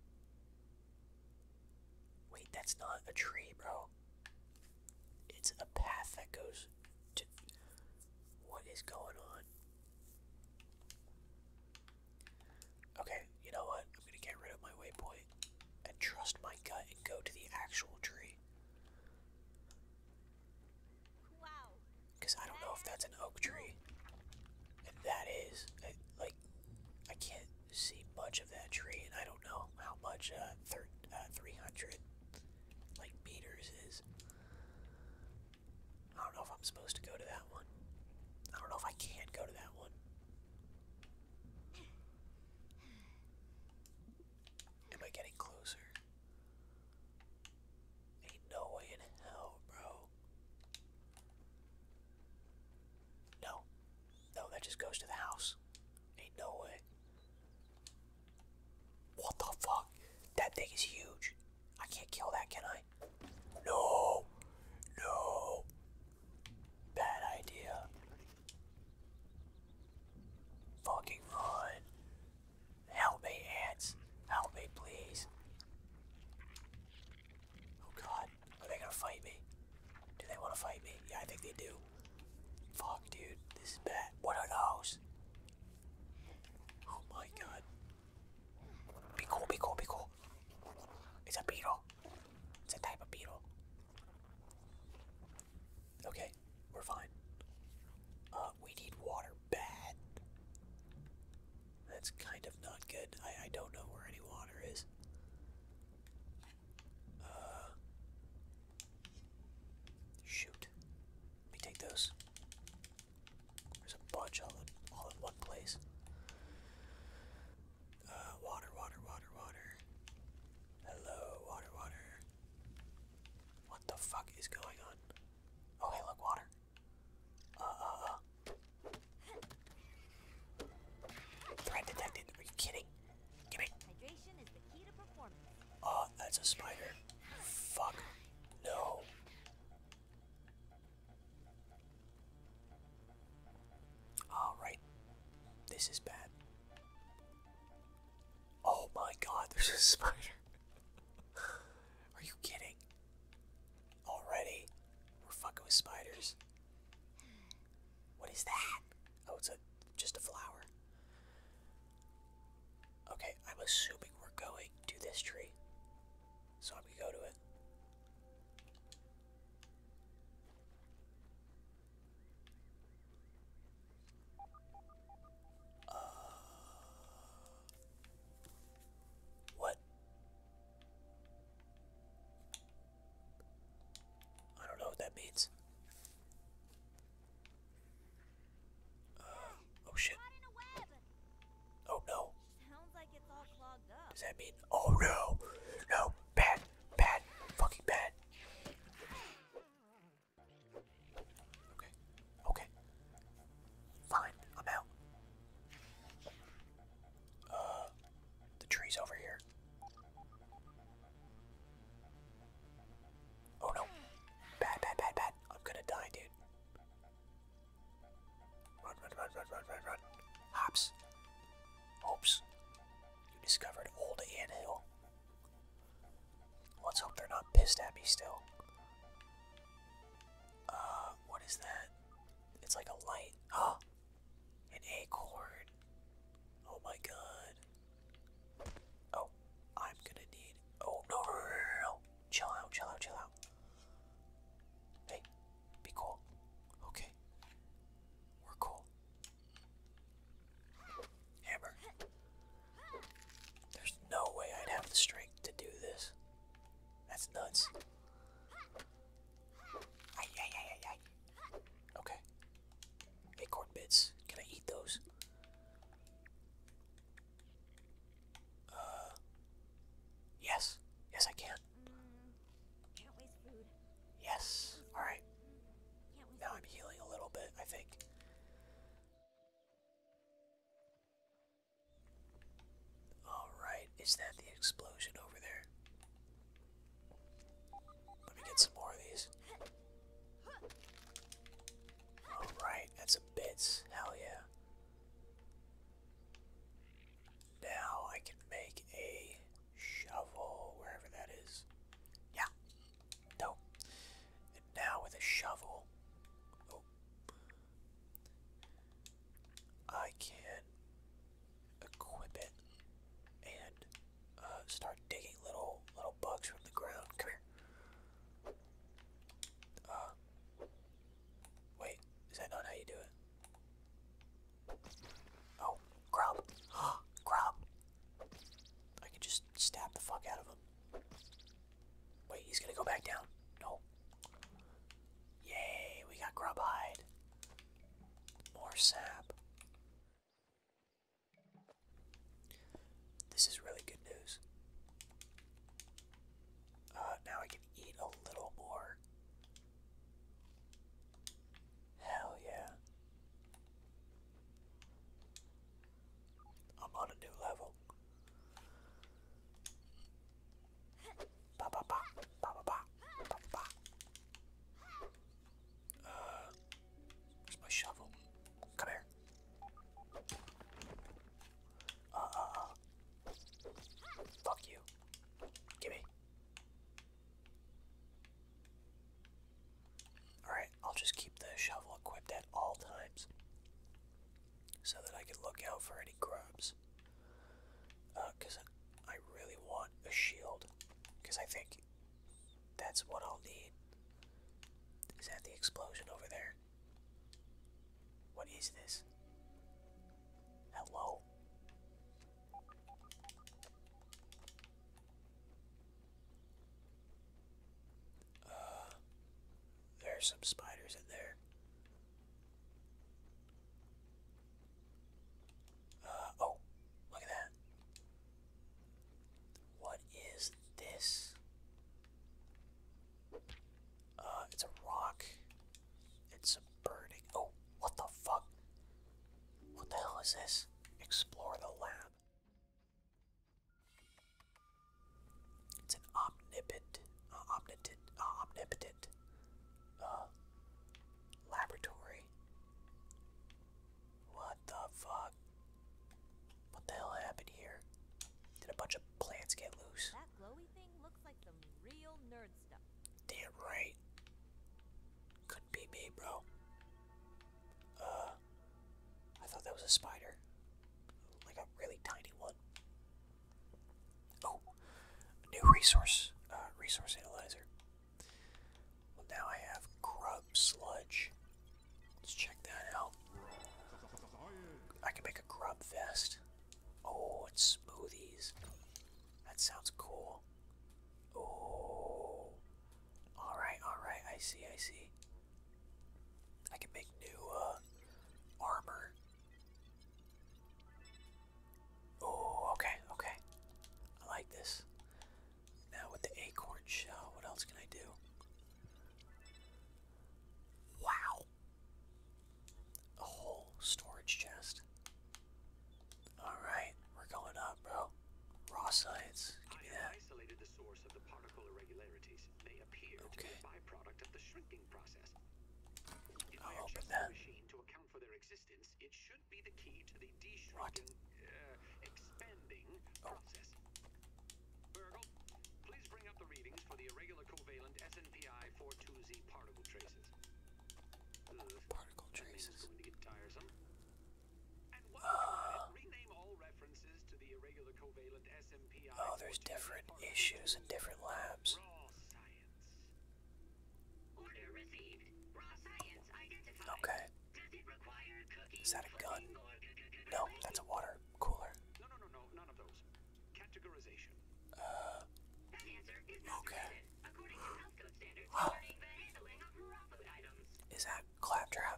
Wait, that's not a tree, bro. It's a path that goes to... What is going on? Okay, you know what? I'm gonna get rid of my waypoint and trust my gut and go to the actual tree. Wow. Because I don't know if that's an oak tree. And that is, I, like, I can't see much of that tree, and I don't know how much uh, thir uh, three hundred, like, meters is. I don't know if I'm supposed to go to that one. I don't know if I can go to that one. Am I getting closer? Ain't no way in hell, bro. No. No, that just goes to the house. Ain't no way. What the fuck? That thing is huge. I can't kill that, can I? No. No. Bad idea. Fucking run. Help me, ants. Help me, please. Oh god. Are they gonna fight me? Do they want to fight me? Yeah, I think they do. Fuck, dude. This is bad. What are those? Oh my god. Be cool, be cool, be cool. It's a beetle. It's a type of beetle. Okay, we're fine. Uh, we need water bad. That's kind of not good. I, I don't know where any water is. Uh, shoot. Let me take those. There's a bunch all in, all in one place. Uh, water, water, water, water. Hello, water, water. What the fuck is going on? Oh, hey, look, water. Uh, uh, uh. Threat detected. Are you kidding? Give me. Hydration is the key to performance. Oh, that's a spider. Fuck. No. Alright. This is bad. Oh my god, there's a spider. Are you kidding? Already? We're fucking with spiders. What is that? Oh, it's a just a flower. Okay, I'm assuming we're going to this tree. So I'm gonna go to it. Uh, what? I don't know what that means. Uh, oh shit. Caught in a web. Oh no. Sounds like it's all clogged up. Does that mean? Oh no. No. Bad. Bad. Fucking bad. Okay. Okay. Fine. I'm out. Uh, the tree's over here. Oh no. Bad, bad, bad, bad. I'm gonna die, dude. Run, run, run, run, run, run, run. Hops. Oops. You discovered Old Anthill. Let's hope they're not pissed at me still. Uh, what is that? It's like a light. Oh, an acorn. Oh my god. Oh, I'm gonna need. Oh, no, no, no, no, no. Chill out, chill out, chill out. Hey, be cool. Okay. We're cool. Hammer. There's no way I'd have the strength to do this. That's nuts. Ay, ay, ay, ay, ay. Okay. Acorn bits. Can I eat those? Uh. Yes. Yes, I can. Mm, can't waste food. Yes. Alright. Can't waste Now I'm healing a little bit, I think. Alright. Is that the explosion over there? Let me get some more of these. Alright, that's some bits. Hell yeah. Now I look out for any grubs. Uh, cause I really want a shield. Cause I think that's what I'll need. Is that the explosion over there? What is this? Hello? Uh, there's some spiders in there. Uh, oh, look at that. What is this? Uh, it's a rock. It's some burning. Oh, what the fuck? What the hell is this? Explore the lab. It's an omnipotent, uh, omnipotent, uh, omnipotent, uh, laboratory. What the fuck? What the hell happened here? Did a bunch of plants get loose? That glowy thing looks like some real nerd stuff. Damn right. Could be me, bro. Uh, I thought that was a spider. Like a really tiny one. Oh, new resource, uh, resource analyzer. Well, now I have grub sludge. Let's check that out. I can make a grub vest. Oh, and smoothies. That sounds cool. Oh. Alright, alright, I see, I see. I can make new, uh, armor. Oh, okay, okay. I like this. Now with the acorn shell, what else can I do? Wow. A whole storage chest. Alright, we're going up, bro. Raw science. Give me I have that. isolated the source of the particle irregularities. They appear to be Okay. a byproduct of the shrinking process. If I I'll open adjust that. the machine to account for their existence, it should be the key to the What? de-shrinking, uh, expanding Oh. process. Burgle, please bring up the readings for the irregular covalent S N P I forty-two Z particle traces. Ugh, Particle that name is traces. going to get tiresome. And while you're at it, rename all references to the irregular covalent S M P I Oh, there's different issues in different labs. Raw science. Order received. Raw science identified. Okay. Does it require cooking? Is that a gun? flipping, or g- g- g- No, that's a water cooler. No, no, no, no, none of those. Categorization. Uh, That answer is not Okay. permitted, according to health code standards concerning the handling of raw food items. is that claptrap?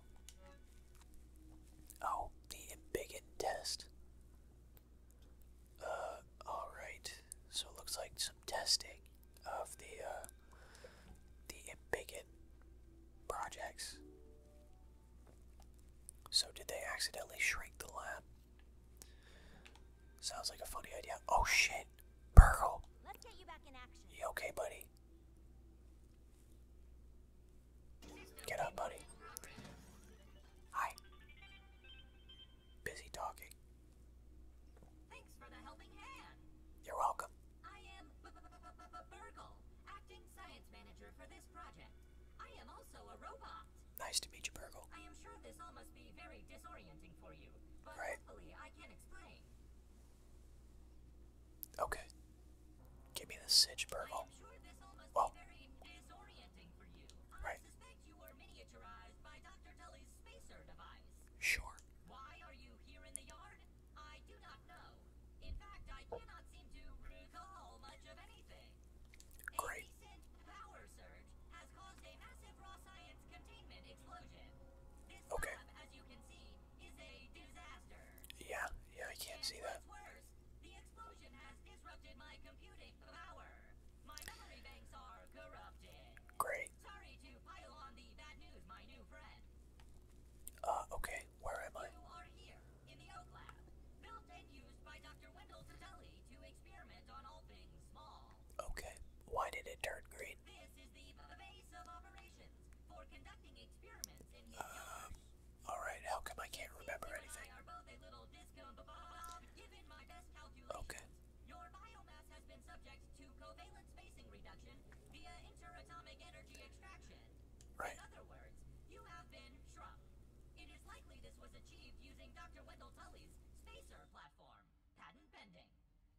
Oh, the embiggen test. Uh, alright. So it looks like some testing of the, uh, the embiggen projects. So did they accidentally shrink the lab? Sounds like a funny idea. Oh shit! Burgle! Let's get you back in action. You okay, buddy? Get up, buddy. Hi. Busy talking. Thanks for the helping hand. You're welcome. I am Burgle, acting science manager for this project. I am also a robot. Nice to meet you, Burgle. I am sure this all must be very disorienting for you, but Right. hopefully I can explain. Okay. Give me the sitch, I Burgle. am sure this all must Well. be very disorienting for you. Right. I suspect you were miniaturized by Doctor Tully's spacer device. Sure. Why are you here in the yard? I do not know. In fact, I cannot seem to recall much of anything. Great. A recent power surge has caused a massive raw science containment explosion. This Okay. lab, as you can see, is a disaster. Yeah, yeah, I can't see that. What's worse, the explosion has disrupted my computing power. My memory banks are corrupted. Great. Sorry to pile on the bad news, my new friend. Uh, okay, where am I? You are here, in the Oak Lab, built and used by Doctor Wendell Tatelli to experiment on all things small. Okay. Why did it turn green? This is the b- base of operations for conducting experiments in his Um, yard. alright, how come I can't remember You and anything? I are both a little discombobulated. Given my best calculations, Okay. your biomass has been subject to covalent spacing reduction via interatomic energy extraction. Right. In other words, you have been shrunk. It is likely this was achieved using Doctor Wendell Tully's spacer platform. Patent pending.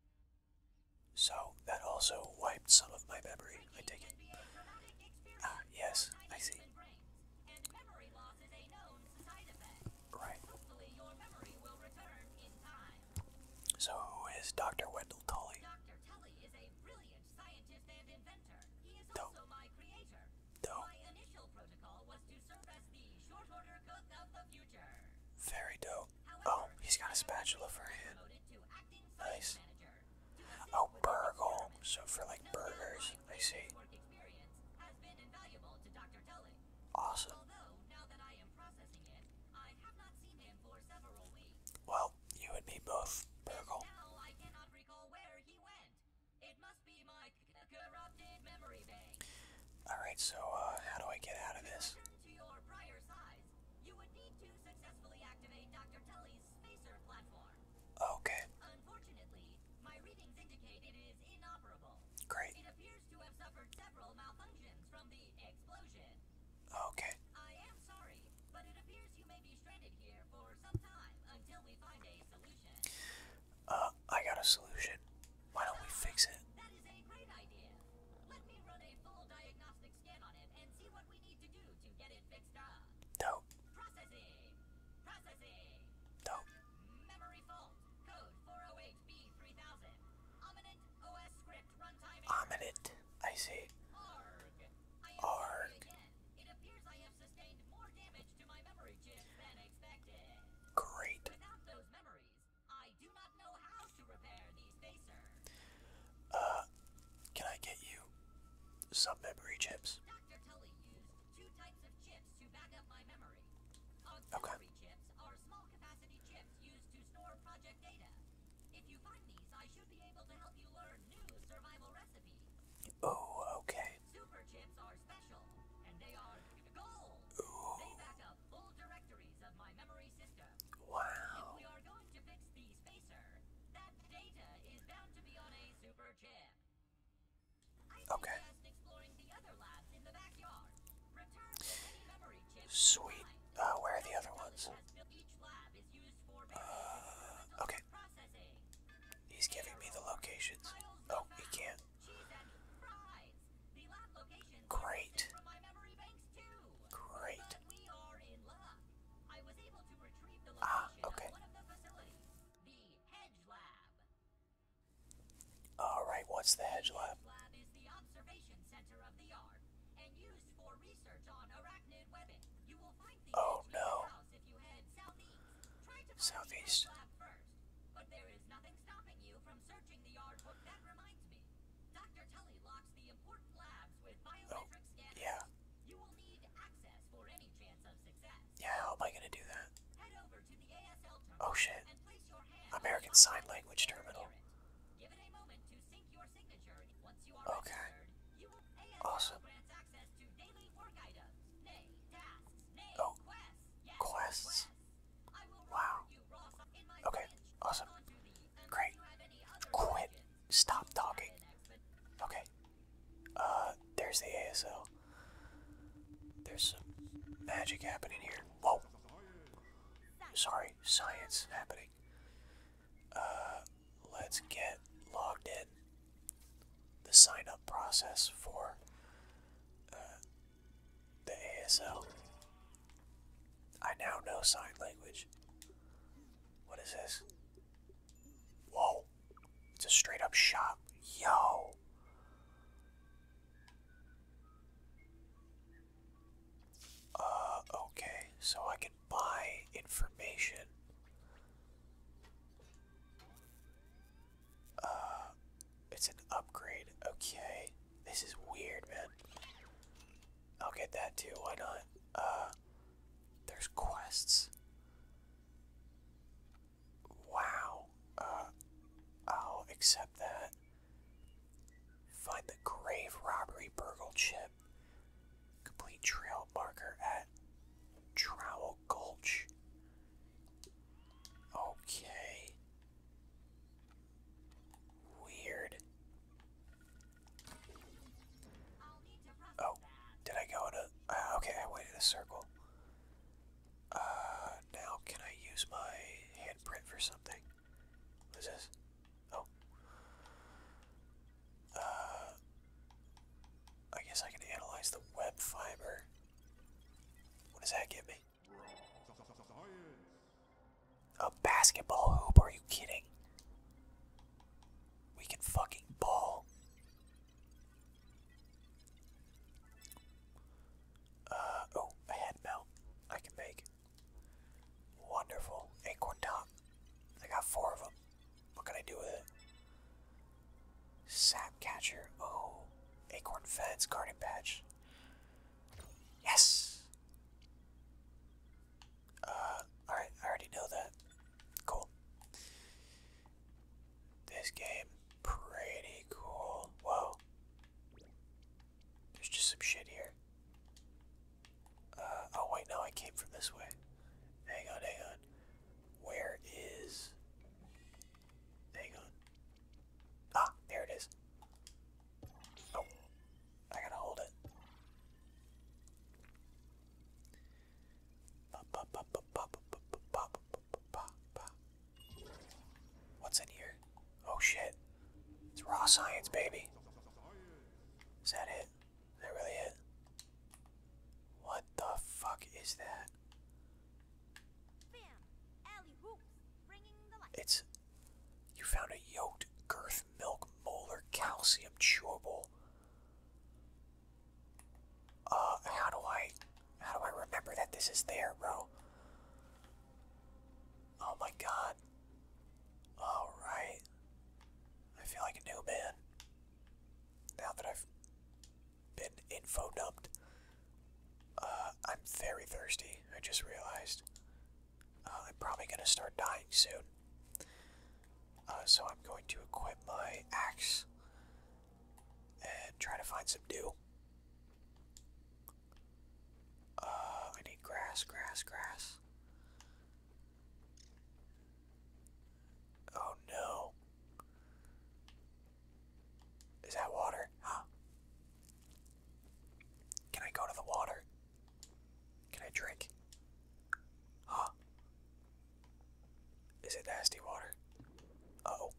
So that also wiped some of my memory, I take it. Can be a traumatic experience Ah, yes, for I tiny see. human brains, and memory loss is a known side effect. Right. Hopefully your memory will return in time. So who is Doctor Wendell Tully? Doctor Tully is a brilliant scientist and inventor. He is Dope. also my creator. Dope. My initial protocol was to serve as the short order cook of the future. Very dope. However, Oh, he's got a I was spatula for a hand. promoted to acting Nice. science manager to assist Oh, with the burgle. experiment. So for like No burgers, doubt my I see. previous work experience has been invaluable to Doctor Tully. Awesome. Although, now that I am processing it, I have not seen him for several weeks. Well, you and me both, Burgle. Now I cannot recall where he went. It must be my c- corrupted memory bank. Alright, so uh, how do I get out of this? Return to your prior size. You would need to successfully activate Doctor Tully's spacer platform. Okay, Unfortunately, my readings indicate it is inoperable. great. It appears to have suffered several malfunctions from the explosion. Okay, I am sorry, but it appears you may be stranded here for some time until we find a solution. uh, I got a solution. Why don't we fix it? That is a great idea. Let me run a full diagnostic scan on it and see what we need to do to get it fixed up. Dope, Processing. Processing. dope. Memory fault. Code four oh eight B three thousand. Ominent O S script runtime error. Ominent, I see. Arg. I am Arg. sorry again. It appears I have sustained more damage to my memory chip than expected. Great. Without those memories, I do not know how to repair the spacer. Uh, can I get you some memory chips? Doctor Tully used two types of chips to back up my memory. Okay. Auxiliary chips are small capacity chips used to store project data. If you find these, I should be able to help you learn new survival recipes. Oh, okay. Super chips are special, and they are gold. Ooh, They back up full directories of my memory system. If wow. we are going to fix the spacer, that data is bound to be on a super chip. I Okay. suggest exploring the other labs in the backyard. Return with any memory chips you Sweet. find. Uh, where are the other Tully ones? has built- Each lab is used for Uh, various okay. processing. He's giving me the locations. Files Oh, not he found. can't. Cheese and fries. The lab locations are Great. missing from my memory banks too. Great. But we are in luck. I was able to retrieve the Ah, location okay. of one of the facilities, the Hedge Lab. Alright, what's the hedge lab? Hedge Lab is the observation center of the yard and used for research on arachnid webbing. You will find the Oh, Hedge no. Lab house if you head southeast. Try to find Southeast. the Hedge Lab first, but there is nothing stopping you from searching the yard. Book. That reminds me, Doctor Tully locks the important labs with biometric scanners. Oh, yeah. You will need access for any chance of success. Yeah, how am I gonna do that? Head over to the A S L terminal Oh, shit. and place your hand American on the Sign button Language near terminal. it. Give it a moment to sync your signature. Once you are Okay. registered, you will A S L Awesome. grants access to daily work items, nay, tasks, nay, Oh, quests. Yes, quests. I will Wow. reward you, Ross, in my Okay, fridge. awesome. Hold on to these unless Great. you have any other Quit. questions. Stop You talking. have an expert- Okay. Uh, there's the A S L. There's some magic happening here. Whoa. Sorry, science happening. Uh, let's get logged in. The sign up process for uh, the A S L. I now know sign language. What is this? Whoa. It's a straight up shop. Yo. Uh, okay. So I can buy information. Uh, it's an upgrade. Okay. This is weird, man. I'll get that too. Why not? Uh, there's quests. Wow. Uh, I'll accept that. Find the grave robbery burgle chip. Complete trail marker at Trowel Gulch. Okay. Weird. I'll need to process Oh, that. did I go in a... Uh, okay, I went in a circle. Uh, now can I for something. What is this? Oh. Uh, I guess I can analyze the web fiber. What does that give me? A basketball hoop? Are you kidding? We can fucking ball. Uh, oh, a head mount I can make. Wonderful. Acorn top. I got four of them. What can I do with it? Sap catcher. Oh. Acorn fence, garden patch. Yes! Uh, alright, I already know that. Cool. This game, pretty cool. Whoa. There's just some shit here. Uh, oh wait, no, I came from this way. Hang on, hang on. Where is... Hang on. Ah, there it is. Oh, I gotta hold it. What's in here? Oh shit. It's raw science, baby. Is that it? Is that really it? What the fuck is that? Bam! Alley hoops, bringing the light. It's... You found a yoked girth milk molar calcium chewable. Uh, how do I... How do I remember that this is there, bro? Oh my god. Alright. I feel like a new man. Now that I've been info dumped. Uh, I'm very thirsty, I just realized. Uh, I'm probably gonna start dying soon. Uh, so I'm going to equip my axe and try to find some dew. Uh, I need grass, grass, grass. Oh no. Is that water? Huh. Can I go to the water? Can I drink? Huh. Is it nasty water? Uh-oh.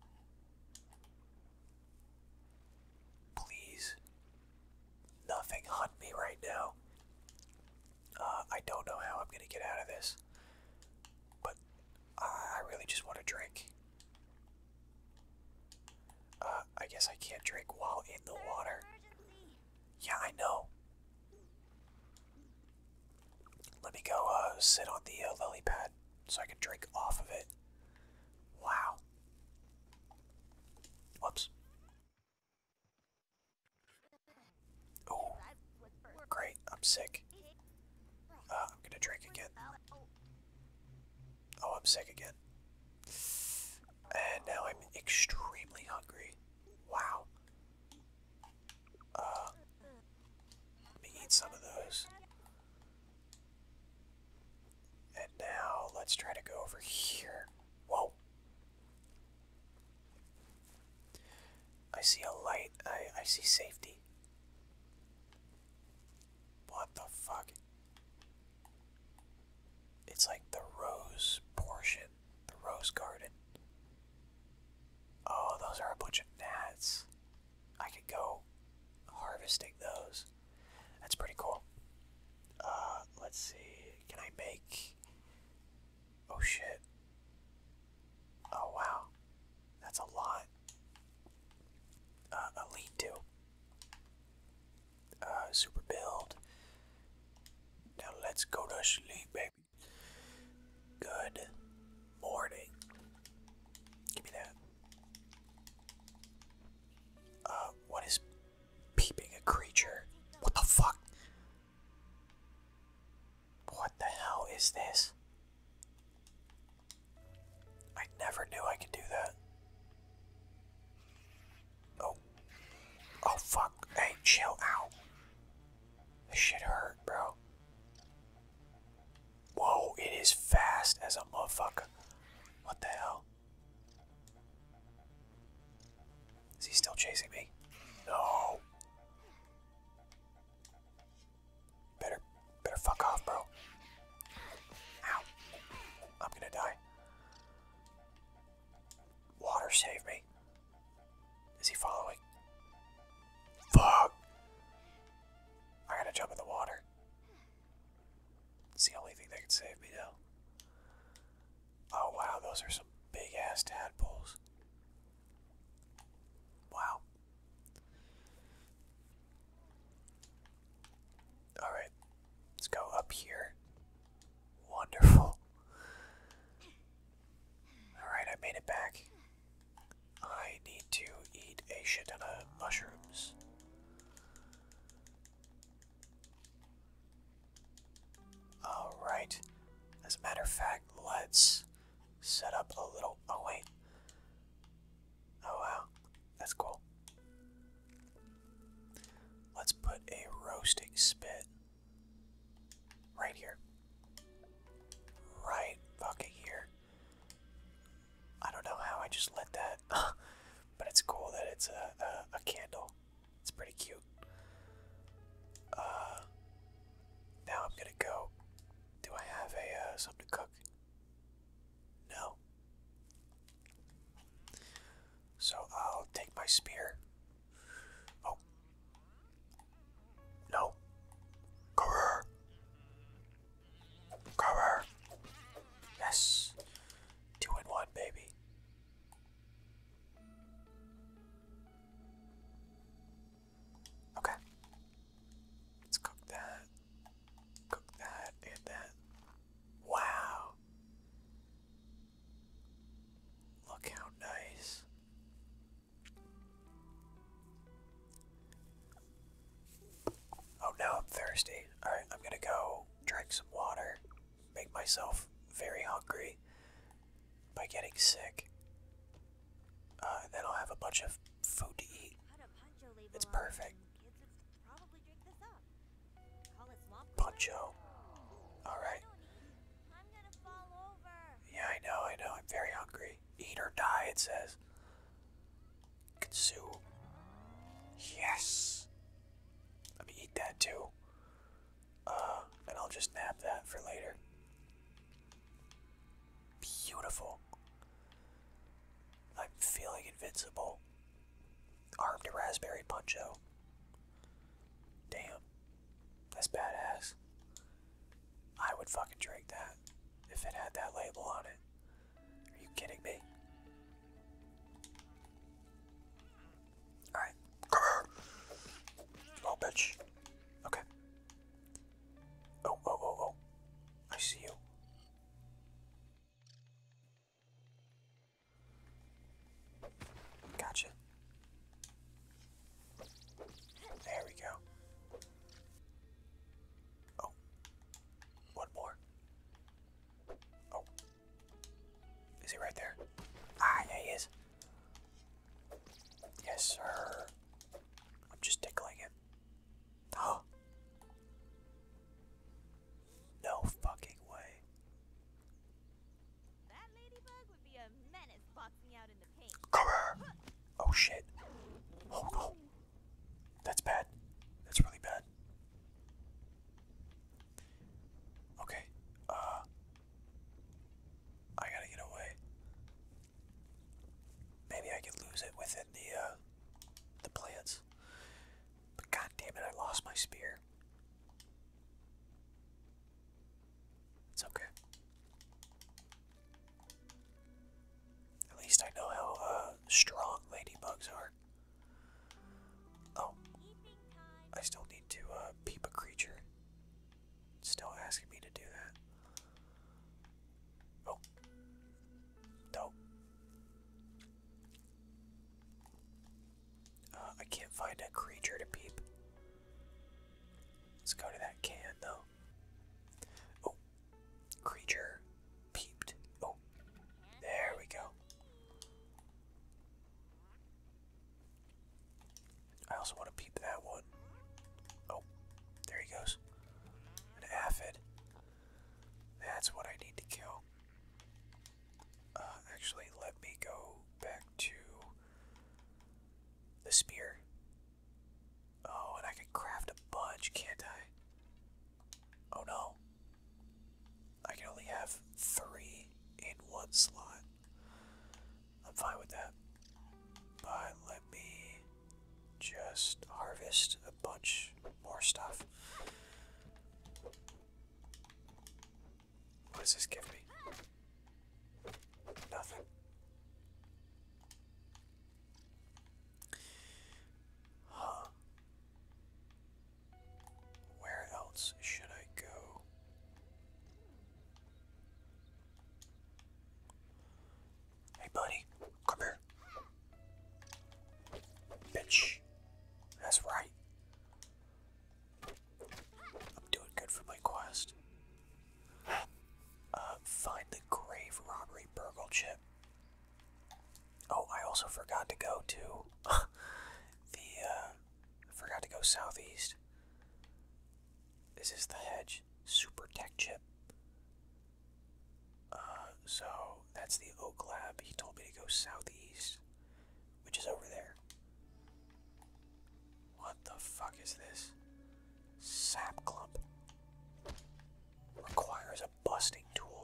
Please. Nothing hunt me right now. Uh, I don't know how I'm gonna get out of this. But uh, I really just want to drink. Uh, I guess I can't drink while in the water. Emergency. Yeah, I know. Let me go uh, sit on the uh, lily pad so I can drink off of it. Wow. Whoops. Oh, great. I'm sick. Uh, I'm gonna drink again. Oh, I'm sick again. And now I'm extremely hungry. Wow. Uh, let me eat some of those. And now let's try to go over here. Whoa. I see a light. I, I see safety. What the fuck? It's like the rose portion, the rose garden. Oh, those are a bunch of gnats. I could go harvesting those. That's pretty cool. Uh, let's see. Can I make... Oh shit. Oh wow. That's a lot. Uh, a lean-to. Uh, super build. Now let's go to sleep, baby. Good morning. Give me that. Uh, what is peeping a creature? What the fuck? What the hell is this? I never knew I could do that. Oh. Oh fuck. Hey, chill out. This shit hurt, bro. Whoa, it is fast as a motherfucker. What the hell? Is he still chasing me? No. Better, better fuck off, bro. Ow. can save me now. Oh wow, those are some big ass tadpoles. Wow. Alright, let's go up here. Wonderful. Alright, I made it back. I need to eat a shit ton of mushrooms. Alright. As a matter of fact, let's set up a little. Oh, wait. Oh, wow. That's cool. Let's put a roasting spit right here. Right fucking here. I don't know how I just let that, but it's cool that it's a, a, a candle. It's pretty cute. Uh, now I'm gonna go. Do I have a uh, something to cook? No. So I'll take my spear. Oh. No. Cover. Cover. Yes. Two in one, baby. Okay. Let's cook that. Cook that and that. Wow. Look how nice. Oh, now I'm thirsty. Alright, I'm gonna go drink some water. Make myself very hungry by getting sick. Uh, and then I'll have a bunch of food to eat. Put a Pancho label It's on it, perfect. and kids would probably drink this up. Call it swamp cooler. Pancho. Alright. I'm gonna fall over. Yeah, I know, I know. I'm very hungry. Eat or die, it says. Consume. Yes. Let me eat that too. Uh, and I'll just nab that for later. Beautiful. I'm feeling invincible. Armed raspberry puncho. Damn. That's badass. I would fucking drink that if it had that label on it. Are you kidding me? Alright. Come here. Small bitch. Okay. Oh, oh, oh, oh. I see you. Gotcha. There we go. Oh. One more. Oh. Is he right there? Ah, yeah, he is. Yes, sir. I'm just tickling him. Oh. No fucking way. That ladybug would be a menace boxing out in the paint. Cover! Oh shit. Oh no. That's bad. That's really bad. Okay. Uh. I gotta get away. Maybe I could lose it within the, uh, the plants. But god damn it, I lost my spear. It's okay. At least I know how, uh, strong ladybugs are. Oh. I still need to, uh, peep a creature. It's still asking me to do that. Oh. No. Uh, I can't find a creature to peep. Let's go to that can, though. Oh. Creature peeped. Oh. There we go. I also want to peep that one. Oh, there he goes. An aphid. That's what I need to kill. Uh, actually, let me go back to the spear. Oh, and I can craft a bunch, can't I? Oh no. I can only have three in one slot. I'm fine with that. But let me just harvest a bunch more stuff. does this give me? Nothing. Huh. Where else should I go? Hey, buddy, come here. Bitch. That's right. I'm doing good for my quest. Uh, find the grave robbery burgle chip. Oh, I also forgot to go to the, uh, I forgot to go southeast. This is the hedge super tech chip. Uh, so that's the Oak Lab. He told me to go southeast, which is over there. What the fuck is this? Sap clump. Requires a busting tool.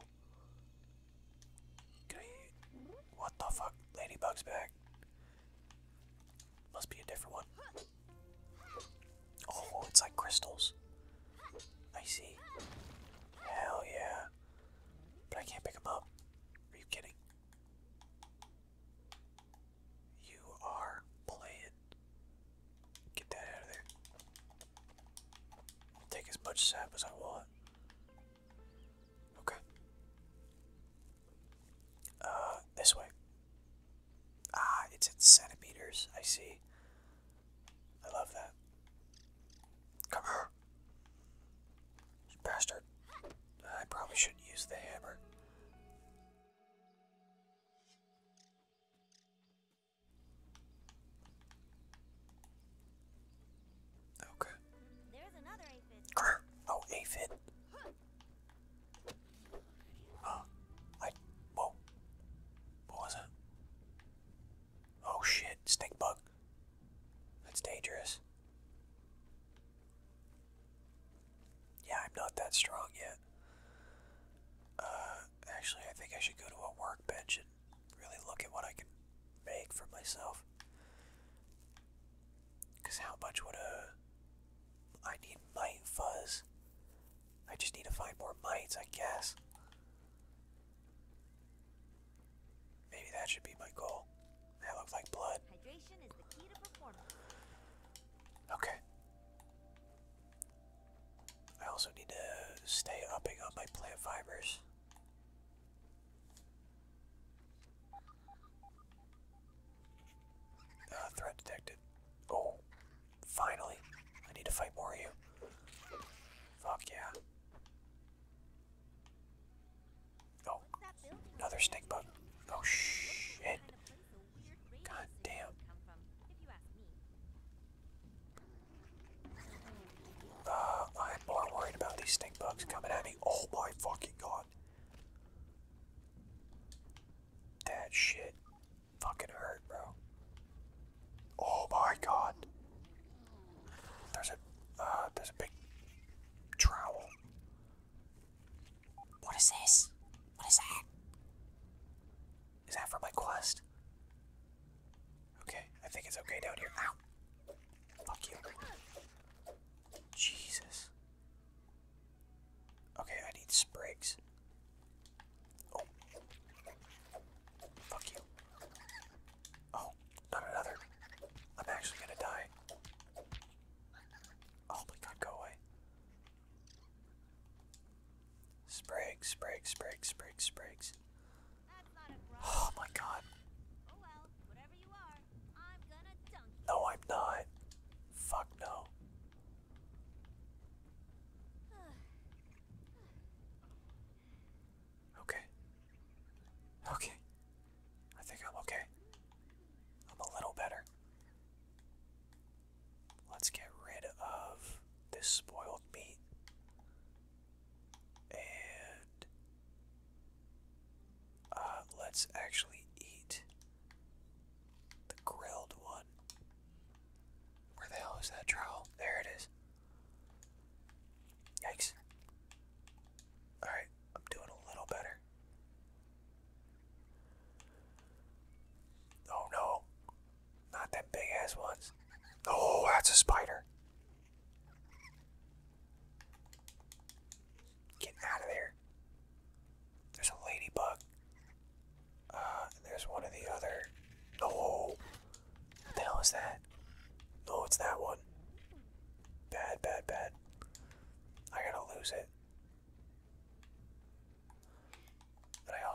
Can I... What the fuck? Ladybug's back. Must be a different one. Oh, it's like crystals. I see. Hell yeah. But I can't pick them up. Are you kidding? You are playing. Get that out of there. I'll take as much sap as I want. Okay. Uh, this way. Ah, it's in centimeters. I see. I love that. Come here. You bastard. I probably shouldn't use the hammer. Okay. There's another aphid. Grr. Oh, aphid. Huh. I. Whoa. What was it? Oh shit, stink bug. That's dangerous. Yeah, I'm not that strong yet. Uh, actually, I think I should go to a workbench and really look at what I can make for myself. Because how much would a... I need mite fuzz. I just need to find more mites, I guess. Maybe that should be my goal. That looks like blood. Hydration is the key to performance. Okay. I also need to stay upping on my plant fibers. Uh, threat detected. Oh, finally. I need to fight more of you. Fuck yeah. Oh, That building another stink bug. Oh shit. kind of place a weird radio God signal damn. would come from, if you ask me. Uh, I'm more worried about these stink bugs coming at me. Oh my fucking god. That shit fucking hurt, bro. Oh my god. There's a, uh, there's a big trowel. What is this? What is that? Is that for my quest? Okay, I think it's okay down here. Ow. Fuck you. Jesus. Okay, I need sprigs. Oh. Fuck you. Oh, not another. I'm actually gonna die. Oh my god, go away. Sprigs, sprigs, sprigs, sprigs, sprigs. That's not a problem. Oh my god. Oh well, whatever you are, I'm gonna dunk you. No, I'm not. Fuck no. Okay. Okay. I think I'm okay. I'm a little better. Let's get rid of this spoiled meat. And uh, let's actually eat the grilled one. Where the hell is that trowel? There it is. Yikes. Alright, I'm doing a little better. Oh no. Not them big ass ones. Oh, that's a spider. Get out of there.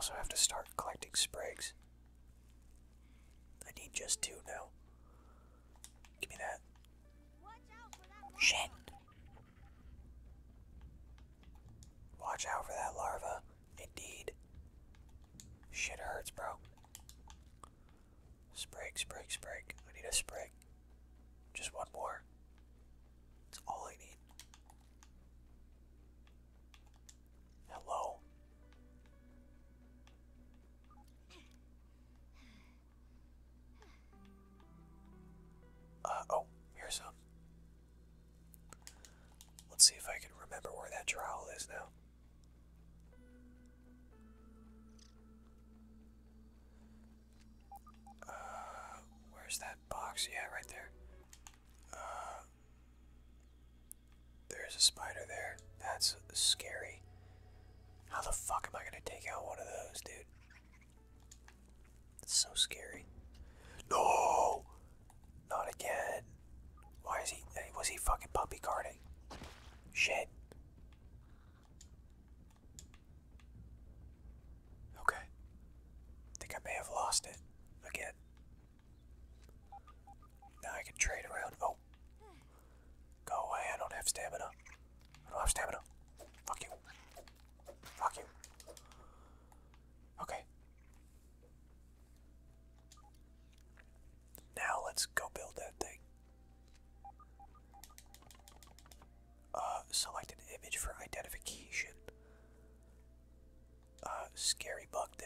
also have to start collecting sprigs. I need just two now. Give me that. Watch out for that Shit! Watch out for that larva. Indeed. Shit hurts, bro. Sprig, sprig, sprig. I need a sprig. Just one more. That's all I need. Hello? Uh, oh, here's some. Let's see if I can remember where that trowel is now. Uh, where's that box? Yeah, right there. Uh, there's a spider there. That's scary. How the fuck am I gonna take out one of those, dude? It's so scary. No! Not again. Why is he? Was he fucking puppy guarding? Shit. Okay. Think I may have lost it again. Now I can trade around. Oh. Go away. I don't have stamina. I don't have stamina. Fuck you. Fuck you. Okay. Now let's go build that thing. Uh, select an image for identification. Uh, scary bug